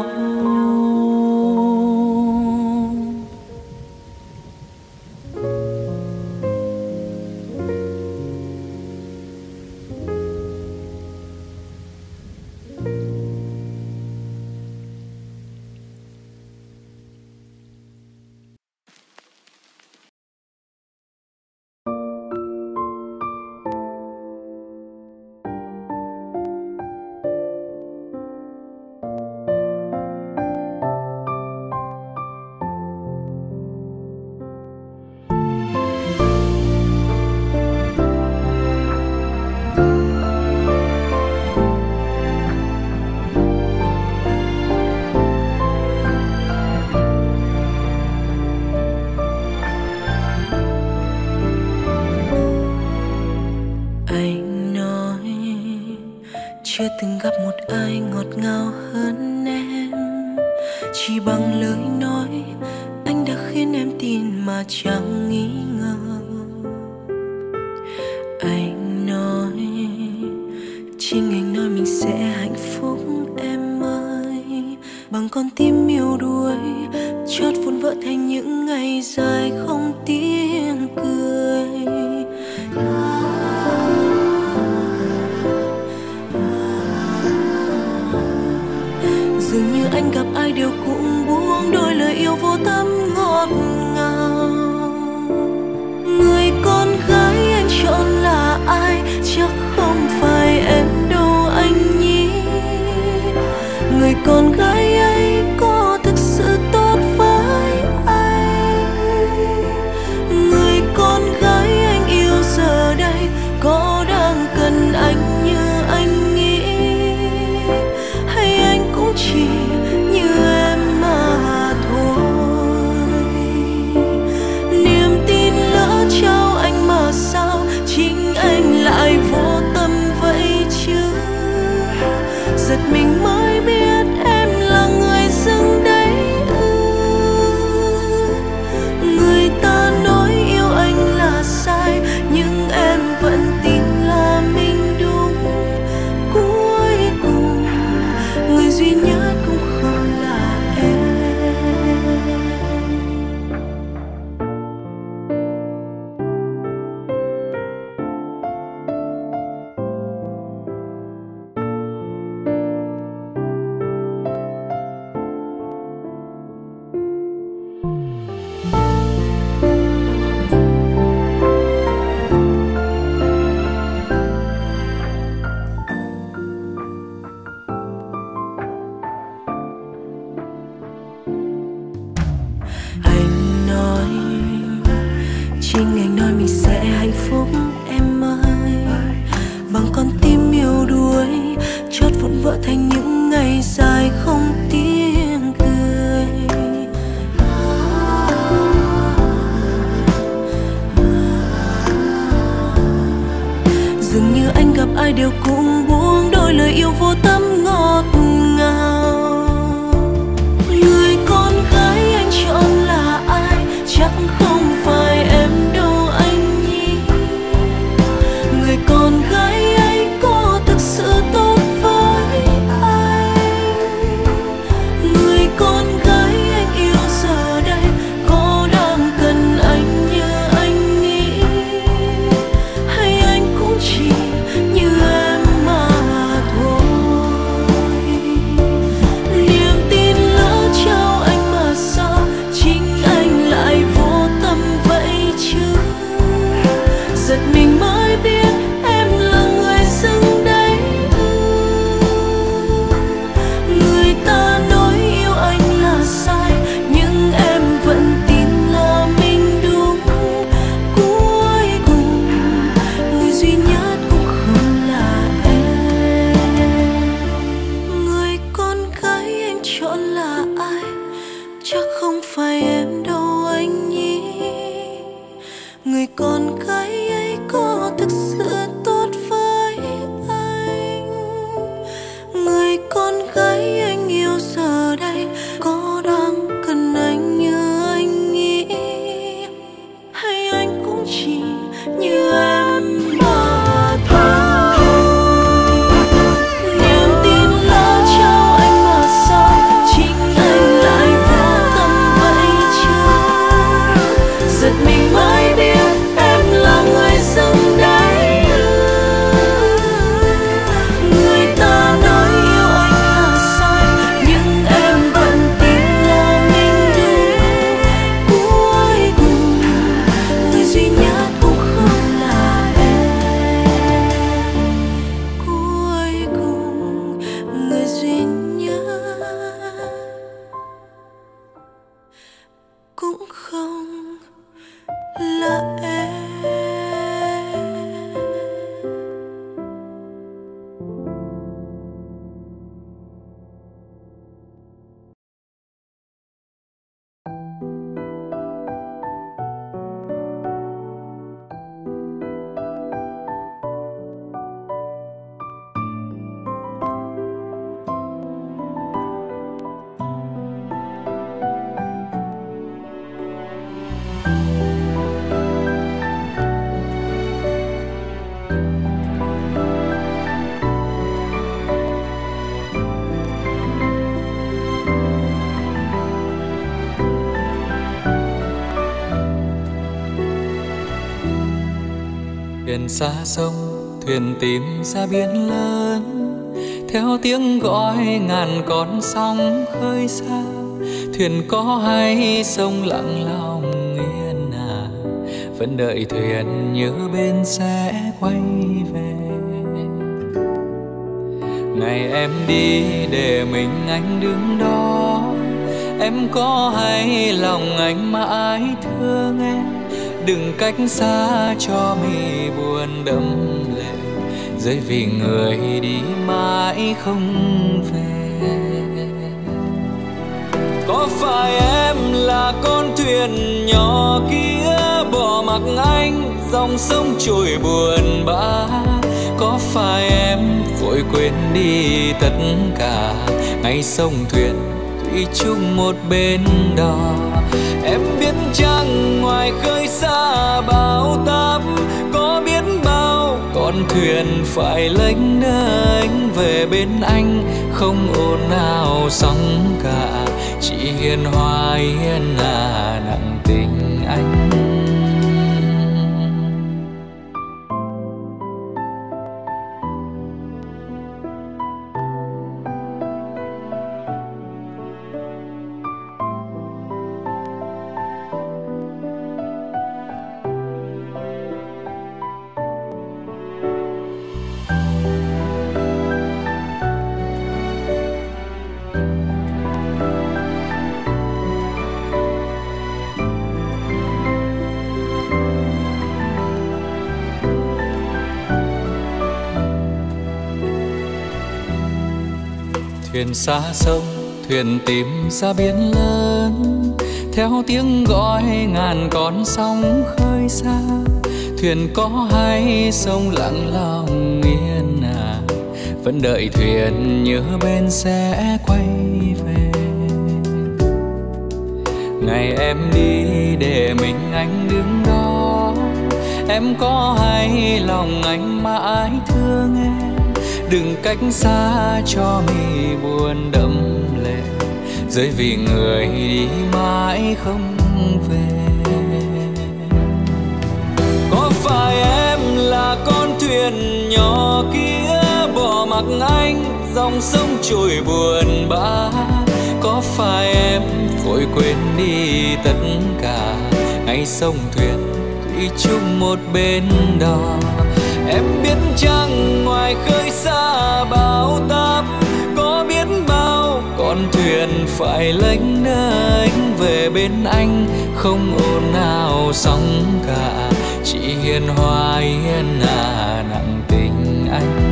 Chưa từng gặp một ai ngọt ngào hơn em, chỉ bằng lời nói anh đã khiến em tin mà chẳng nghi ngờ. Anh nói, chính anh nói mình sẽ hạnh phúc em ơi, bằng con tim yêu đuối chót vụn vỡ thành những ngày dài không tiếng cười. Dường như anh gặp ai đều cũng buông đôi lời yêu vô tâm ngọt ngào. Người con gái anh chọn là ai? Chắc không phải em đâu anh nhỉ. Người con gái ấy có thực sự tốt với anh? Người con gái anh yêu giờ đây có đang cần anh như anh nghĩ, hay anh cũng chỉ như em mà thôi? Niềm tin lỡ trao anh mà sao chính anh lại vô tâm vậy chứ? Giật mình mới biết em là người dưng đấy ư. Người ta nói yêu anh là sai, nhưng em vẫn tin là mình đúng. Cuối cùng người duy nhất cũng không là em. Anh nói, chính anh nói mình sẽ hạnh phúc em ơi, bằng con tim yêu đuối chót vụn vỡ thành những ngày dài không tiếng cười. Dường như anh gặp ai đều cũng buông đôi lời yêu vô tâm ngọt ngào. Người con gái anh chọn là ai? Chắc không phải em đâu anh nhỉ. Người con gái ấy có thực sự tốt với anh? Người con gái anh yêu giờ đây có đang cần anh như anh nghĩ, hay anh cũng chỉ như em mà thôi? Thuyền xa sông, thuyền tìm ra biển lớn, theo tiếng gọi ngàn con sóng khơi xa. Thuyền có hay sông lặng lòng yên à, vẫn đợi thuyền nhớ bên sẽ quay về. Ngày em đi để mình anh đứng đó, em có hay lòng anh mãi thương em. Đừng cách xa cho mi buồn đẫm lệ, rơi vì người đi mãi không về. Có phải em là con thuyền nhỏ kia bỏ mặc anh dòng sông trôi buồn bã? Có phải em vội quên đi tất cả ngày sông thuyền thủy chung một bên đò? Em biết chăng ngoài khơi xa bão táp có biết bao con thuyền phải lênh đênh về bên anh, không ồn ào sóng cả, chỉ hiền hòa hiền là nặng tình anh. Thuyền xa sông, thuyền tìm ra biển lớn, theo tiếng gọi ngàn con sóng khơi xa. Thuyền có hay sông lặng lòng yên à, vẫn đợi thuyền nhớ bên sẽ quay về. Ngày em đi để mình anh đứng đó, em có hay lòng anh mãi thương em. Đừng cách xa cho mi buồn đẫm lệ, rơi vì người đi mãi không về. Có phải em là con thuyền nhỏ kia bỏ mặc anh dòng sông trôi buồn bã? Có phải em vội quên đi tất cả ngày sông thuyền thủy chung một bên đò? Em biết chăng ngoài khơi xa bão táp có biết bao con thuyền phải lênh đênh về bên anh, không ồn ào sóng cả, chỉ hiền hòa hiền là nặng tình anh.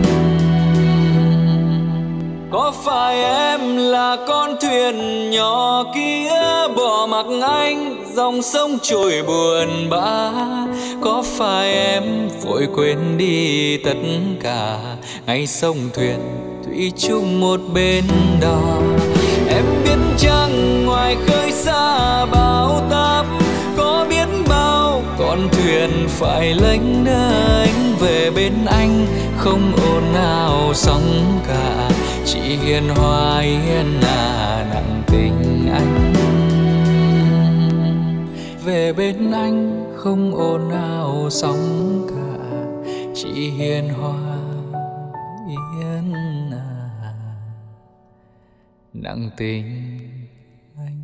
Có phải em là con thuyền nhỏ kia bỏ mặc anh dòng sông trôi buồn bã? Có phải em vội quên đi tất cả ngày sông thuyền thủy chung một bên đò? Em biết chăng ngoài khơi xa bão táp có biết bao con thuyền phải lênh đênh về bên anh, không ồn ào sóng cả, chỉ hiền hòa hiền là nặng tình anh. Về bên anh không ồn ào sóng cả, chỉ hiền hòa hiền là nặng tình anh.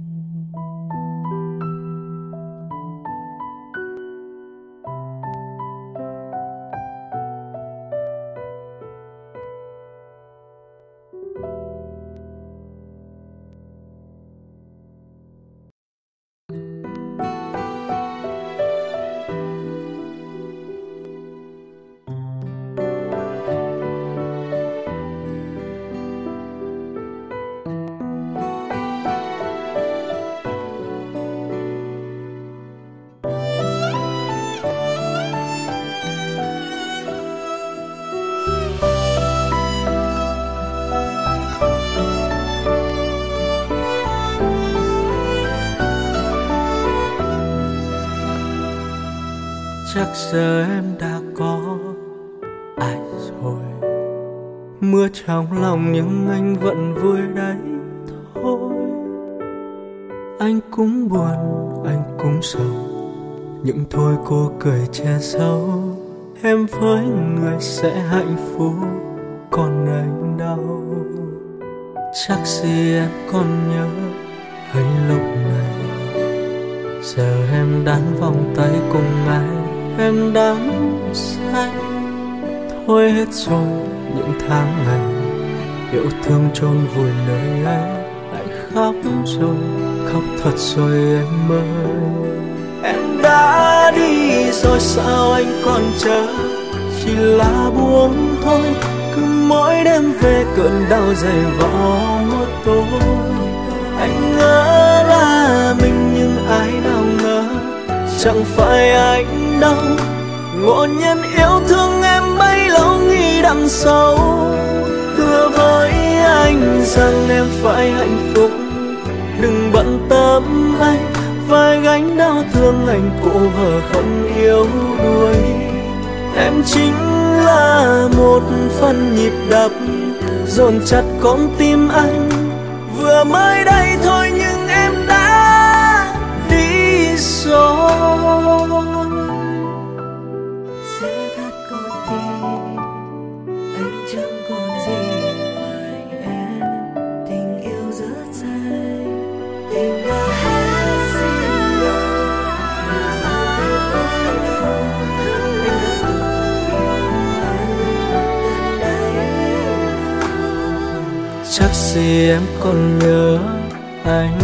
Chắc giờ em đã có ai rồi, mưa trong lòng nhưng anh vẫn vui đấy thôi. Anh cũng buồn, anh cũng sầu, nhưng thôi cô cười che giấu em với người sẽ hạnh phúc, còn anh đau. Chắc gì em còn nhớ hay lúc này giờ em đan vòng tay cùng ai, em đắm say. Thôi hết rồi những tháng ngày yêu thương chôn vùi nơi ấy, anh khóc rồi, khóc thật rồi em ơi. Em đã đi rồi sao anh còn chờ, chỉ là buông thôi. Cứ mỗi đêm về cơn đau dày vò mỗi tối. Anh ngỡ là mình nhưng ai nào ngờ chẳng phải anh đâu. Ngộ nhân yêu thương em bấy lâu nghĩ đằng sau. Hứa với anh rằng em phải hạnh phúc, đừng bận tâm anh. Vai gánh đau thương anh cô vợ không yếu đuối. Em chính là một phần nhịp đập dồn chặt con tim anh. Vừa mới đây thôi nhưng em đã đi rồi. Sẽ thắt con tim, anh chẳng còn gì ngoài em. Tình yêu rất dài, tình đã hết xin lỗi. Chắc gì em còn nhớ anh,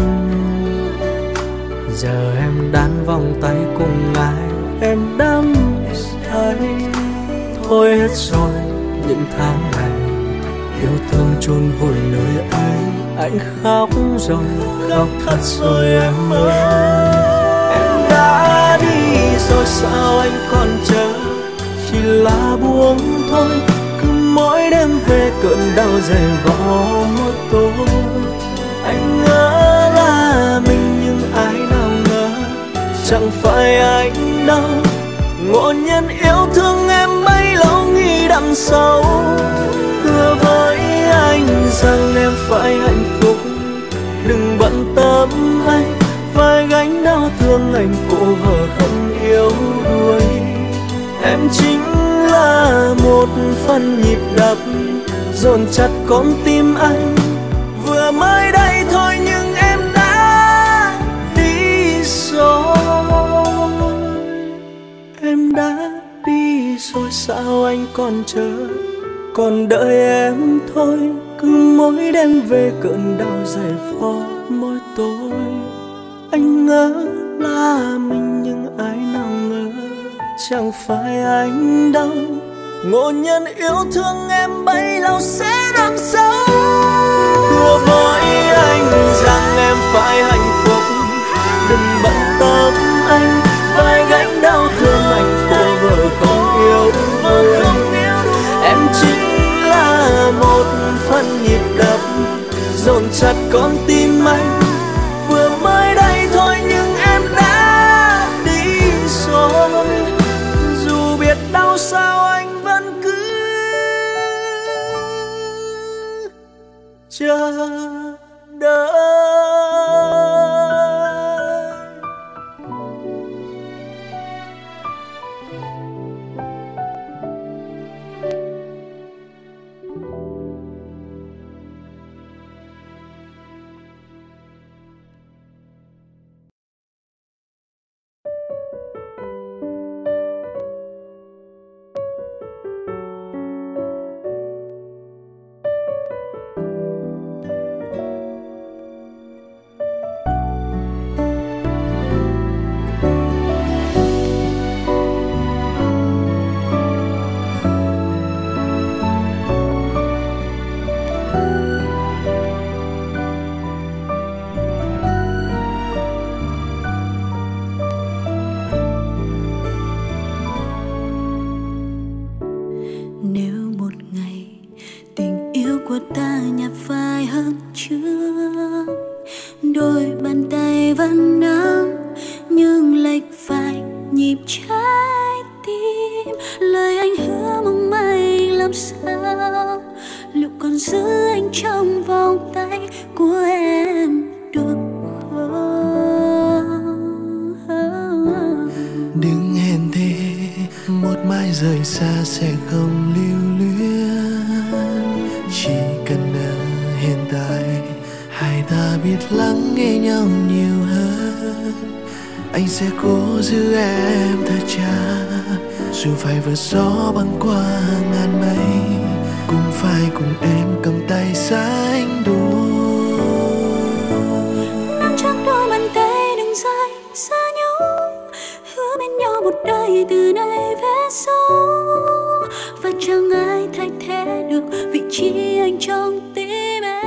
giờ em đan vòng tay cùng ai, em đắm say. Thôi hết rồi những tháng ngày yêu thương chôn vùi nơi ấy, anh khóc rồi, khóc thật rồi em ơi. Em đã đi rồi sao anh còn chờ, chỉ là buông thôi. Cứ mỗi đêm về cơn đau dày vò mỗi tối. Anh ngỡ là mình nhưng ai nào ngờ chẳng phải anh đâu. Ngộ nhân yêu thương em bấy lâu nghĩ đằng sau. Hứa với anh rằng em phải hạnh phúc, đừng bận tâm anh. Vai gánh đau thương anh cô vợ không yếu đuối. Em chính là một phần nhịp đập dồn chặt con tim anh. Vừa mới đây thôi nhưng em đã đi rồi. Em đã đi rồi sao anh còn chờ, còn đợi em thôi. Cứ mỗi đêm về cơn đau dày vò mỗi tối. Anh ngỡ là mình nhưng ai nào ngờ chẳng phải anh đâu. Ngộ nhân yêu thương em bấy lâu sẽ đằng sau. Hứa với anh rằng em phải hạnh phúc, đừng bận tâm anh. Vai gánh đau thương anh cô vợ không yêu đuối. Em chính là một phần nhịp đập dồn chặt con tim anh. Vừa mới đây thôi nhưng em đã đi rồi. Dù biết đau sao anh vẫn cứ chờ đợi. rời xa sẽ không lưu luyến, chỉ cần ở hiện tại hai ta biết lắng nghe nhau nhiều hơn. Anh sẽ cố giữ em thật chặt, dù phải vượt gió băng qua ngàn mây, cũng phải cùng em cầm tay sánh đôi. Nắm chắc đôi bàn tay đừng rời xa nhau, hứa bên nhau một đời từ nay về sau, và chẳng ai thay thế được vị trí anh trong tim em.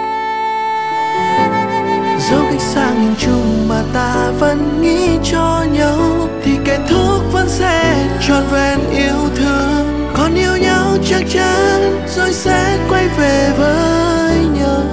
Dẫu cách xa nghìn trùng mà ta vẫn nghĩ cho nhau, thì kết thúc vẫn sẽ trọn vẹn yêu thương. Còn yêu nhau chắc chắn rồi sẽ quay về với nhau.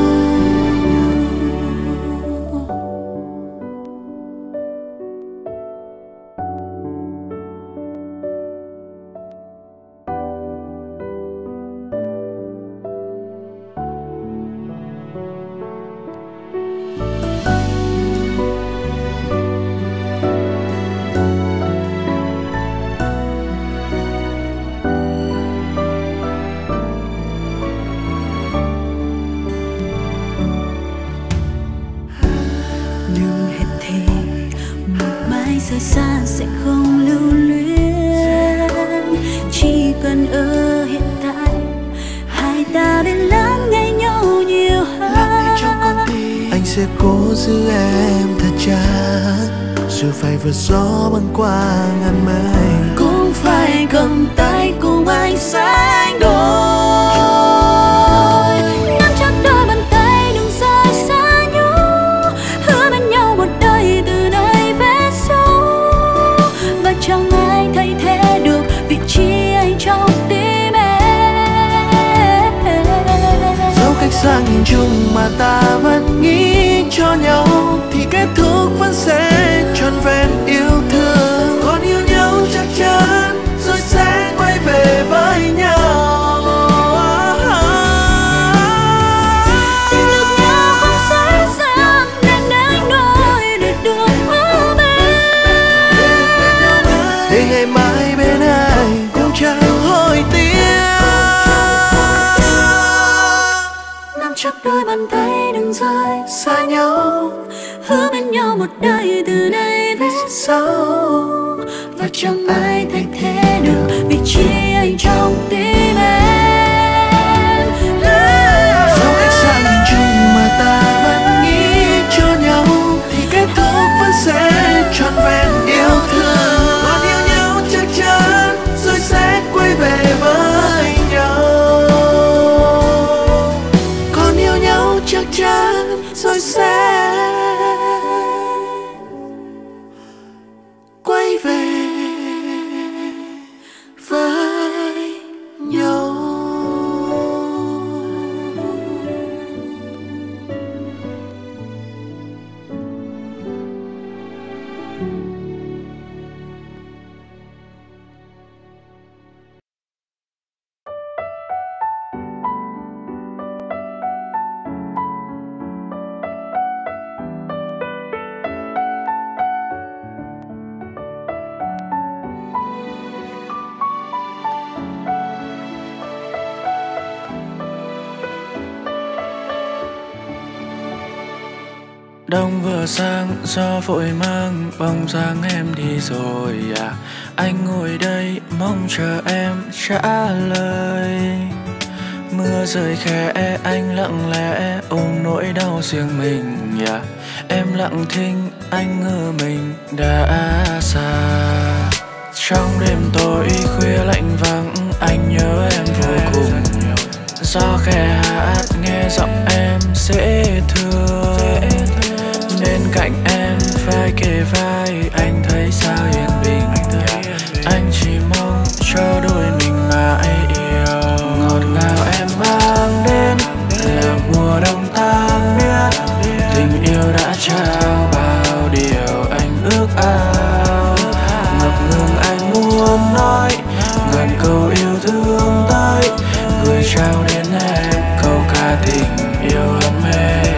Rời xa sẽ không lưu luyến, chỉ cần ở hiện tại hai ta biết lắng nghe nhau nhiều hơn. Anh sẽ cố giữ em thật chặt, dù phải vượt gió băng qua ngàn mây, cũng phải cầm tay cùng anh sánh đôi. Nắm chắc đôi bàn tay đừng rời xa nhau, hứa bên nhau một đời từ nay về sau, và chẳng ai thay thế được vị trí anh trong tim em. Dẫu cách xa nghìn trùng mà ta vẫn nghĩ cho nhau, thì kết thúc vẫn sẽ trọn vẹn yêu thương. Còn yêu nhau chắc chắn rồi sẽ quay về với nhau. Tìm được nhau không dễ dàng nên anh nói để được ở bên, để ngày mai bên anh cũng chẳng hối tiếc. nắm chắc đôi bàn tay đừng rời Xa nhau hứa bên nhau một đời từ nay về sau, và chẳng ai thay thế được vị trí anh trong tim em. dẫu cách xa nghìn trùng mà ta vẫn nghĩ cho nhau, thì kết thúc vẫn sẽ trọn vẹn yêu thương. Còn yêu nhau chắc chắn rồi sẽ quay về với nhau. Còn yêu nhau chắc chắn rồi sẽ quay về với nhau. Đông vừa sang, gió vội mang bóng dáng em đi rồi à. Anh ngồi đây mong chờ em trả lời. Mưa rơi khẽ, anh lặng lẽ ôm nỗi đau riêng mình à. Em lặng thinh, anh ngỡ mình đã xa. Trong đêm tối khuya lạnh vắng, anh nhớ em vô cùng. Gió khẽ hát nghe giọng em dễ thương, bên cạnh em vai kề vai, anh thấy sao yên bình. Anh chỉ mong cho đôi mình mãi yêu. Ngọt ngào em mang đến là mùa đông ta biết, tình yêu đã trao bao điều anh ước ao. Ngập ngừng anh muốn nói ngàn câu yêu thương tới, gửi trao đến em câu ca tình yêu ấm êm.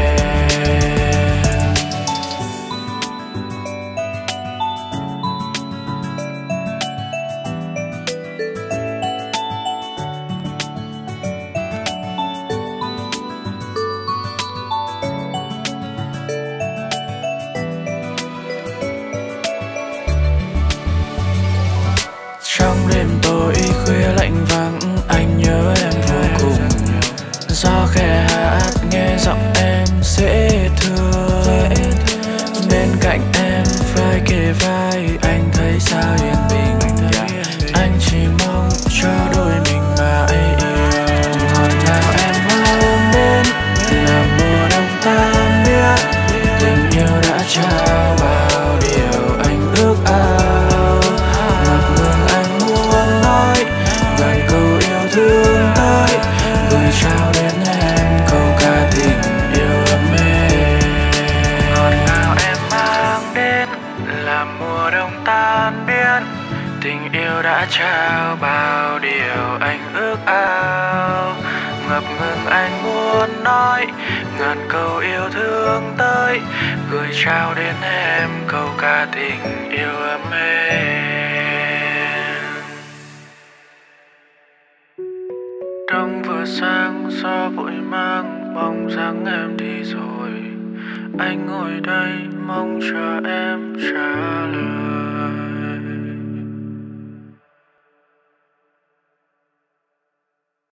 giọng em dễ thương, bên cạnh em vai kề vai, anh thấy sao yên bình. Anh chỉ mong cho đôi mình mãi yêu. Ngọt ngào em mang đến là mùa đông tan biến, tình yêu đã trao bao điều anh ước ao. Ngập ngừng anh muốn nói ngàn câu yêu thương tới, gửi trao đến em câu ca tình yêu ấm êm. Ngọt ngào em mang đến là mùa đông tan biến, tình yêu đã trao bao điều anh ước ao. Ngập ngừng anh muốn nói ngàn câu yêu thương tới, gửi trao đến em câu ca tình yêu ấm êm. Đông vừa sáng gió vội mang bóng dáng em đi rồi, anh ngồi đây mong chờ em trả lời.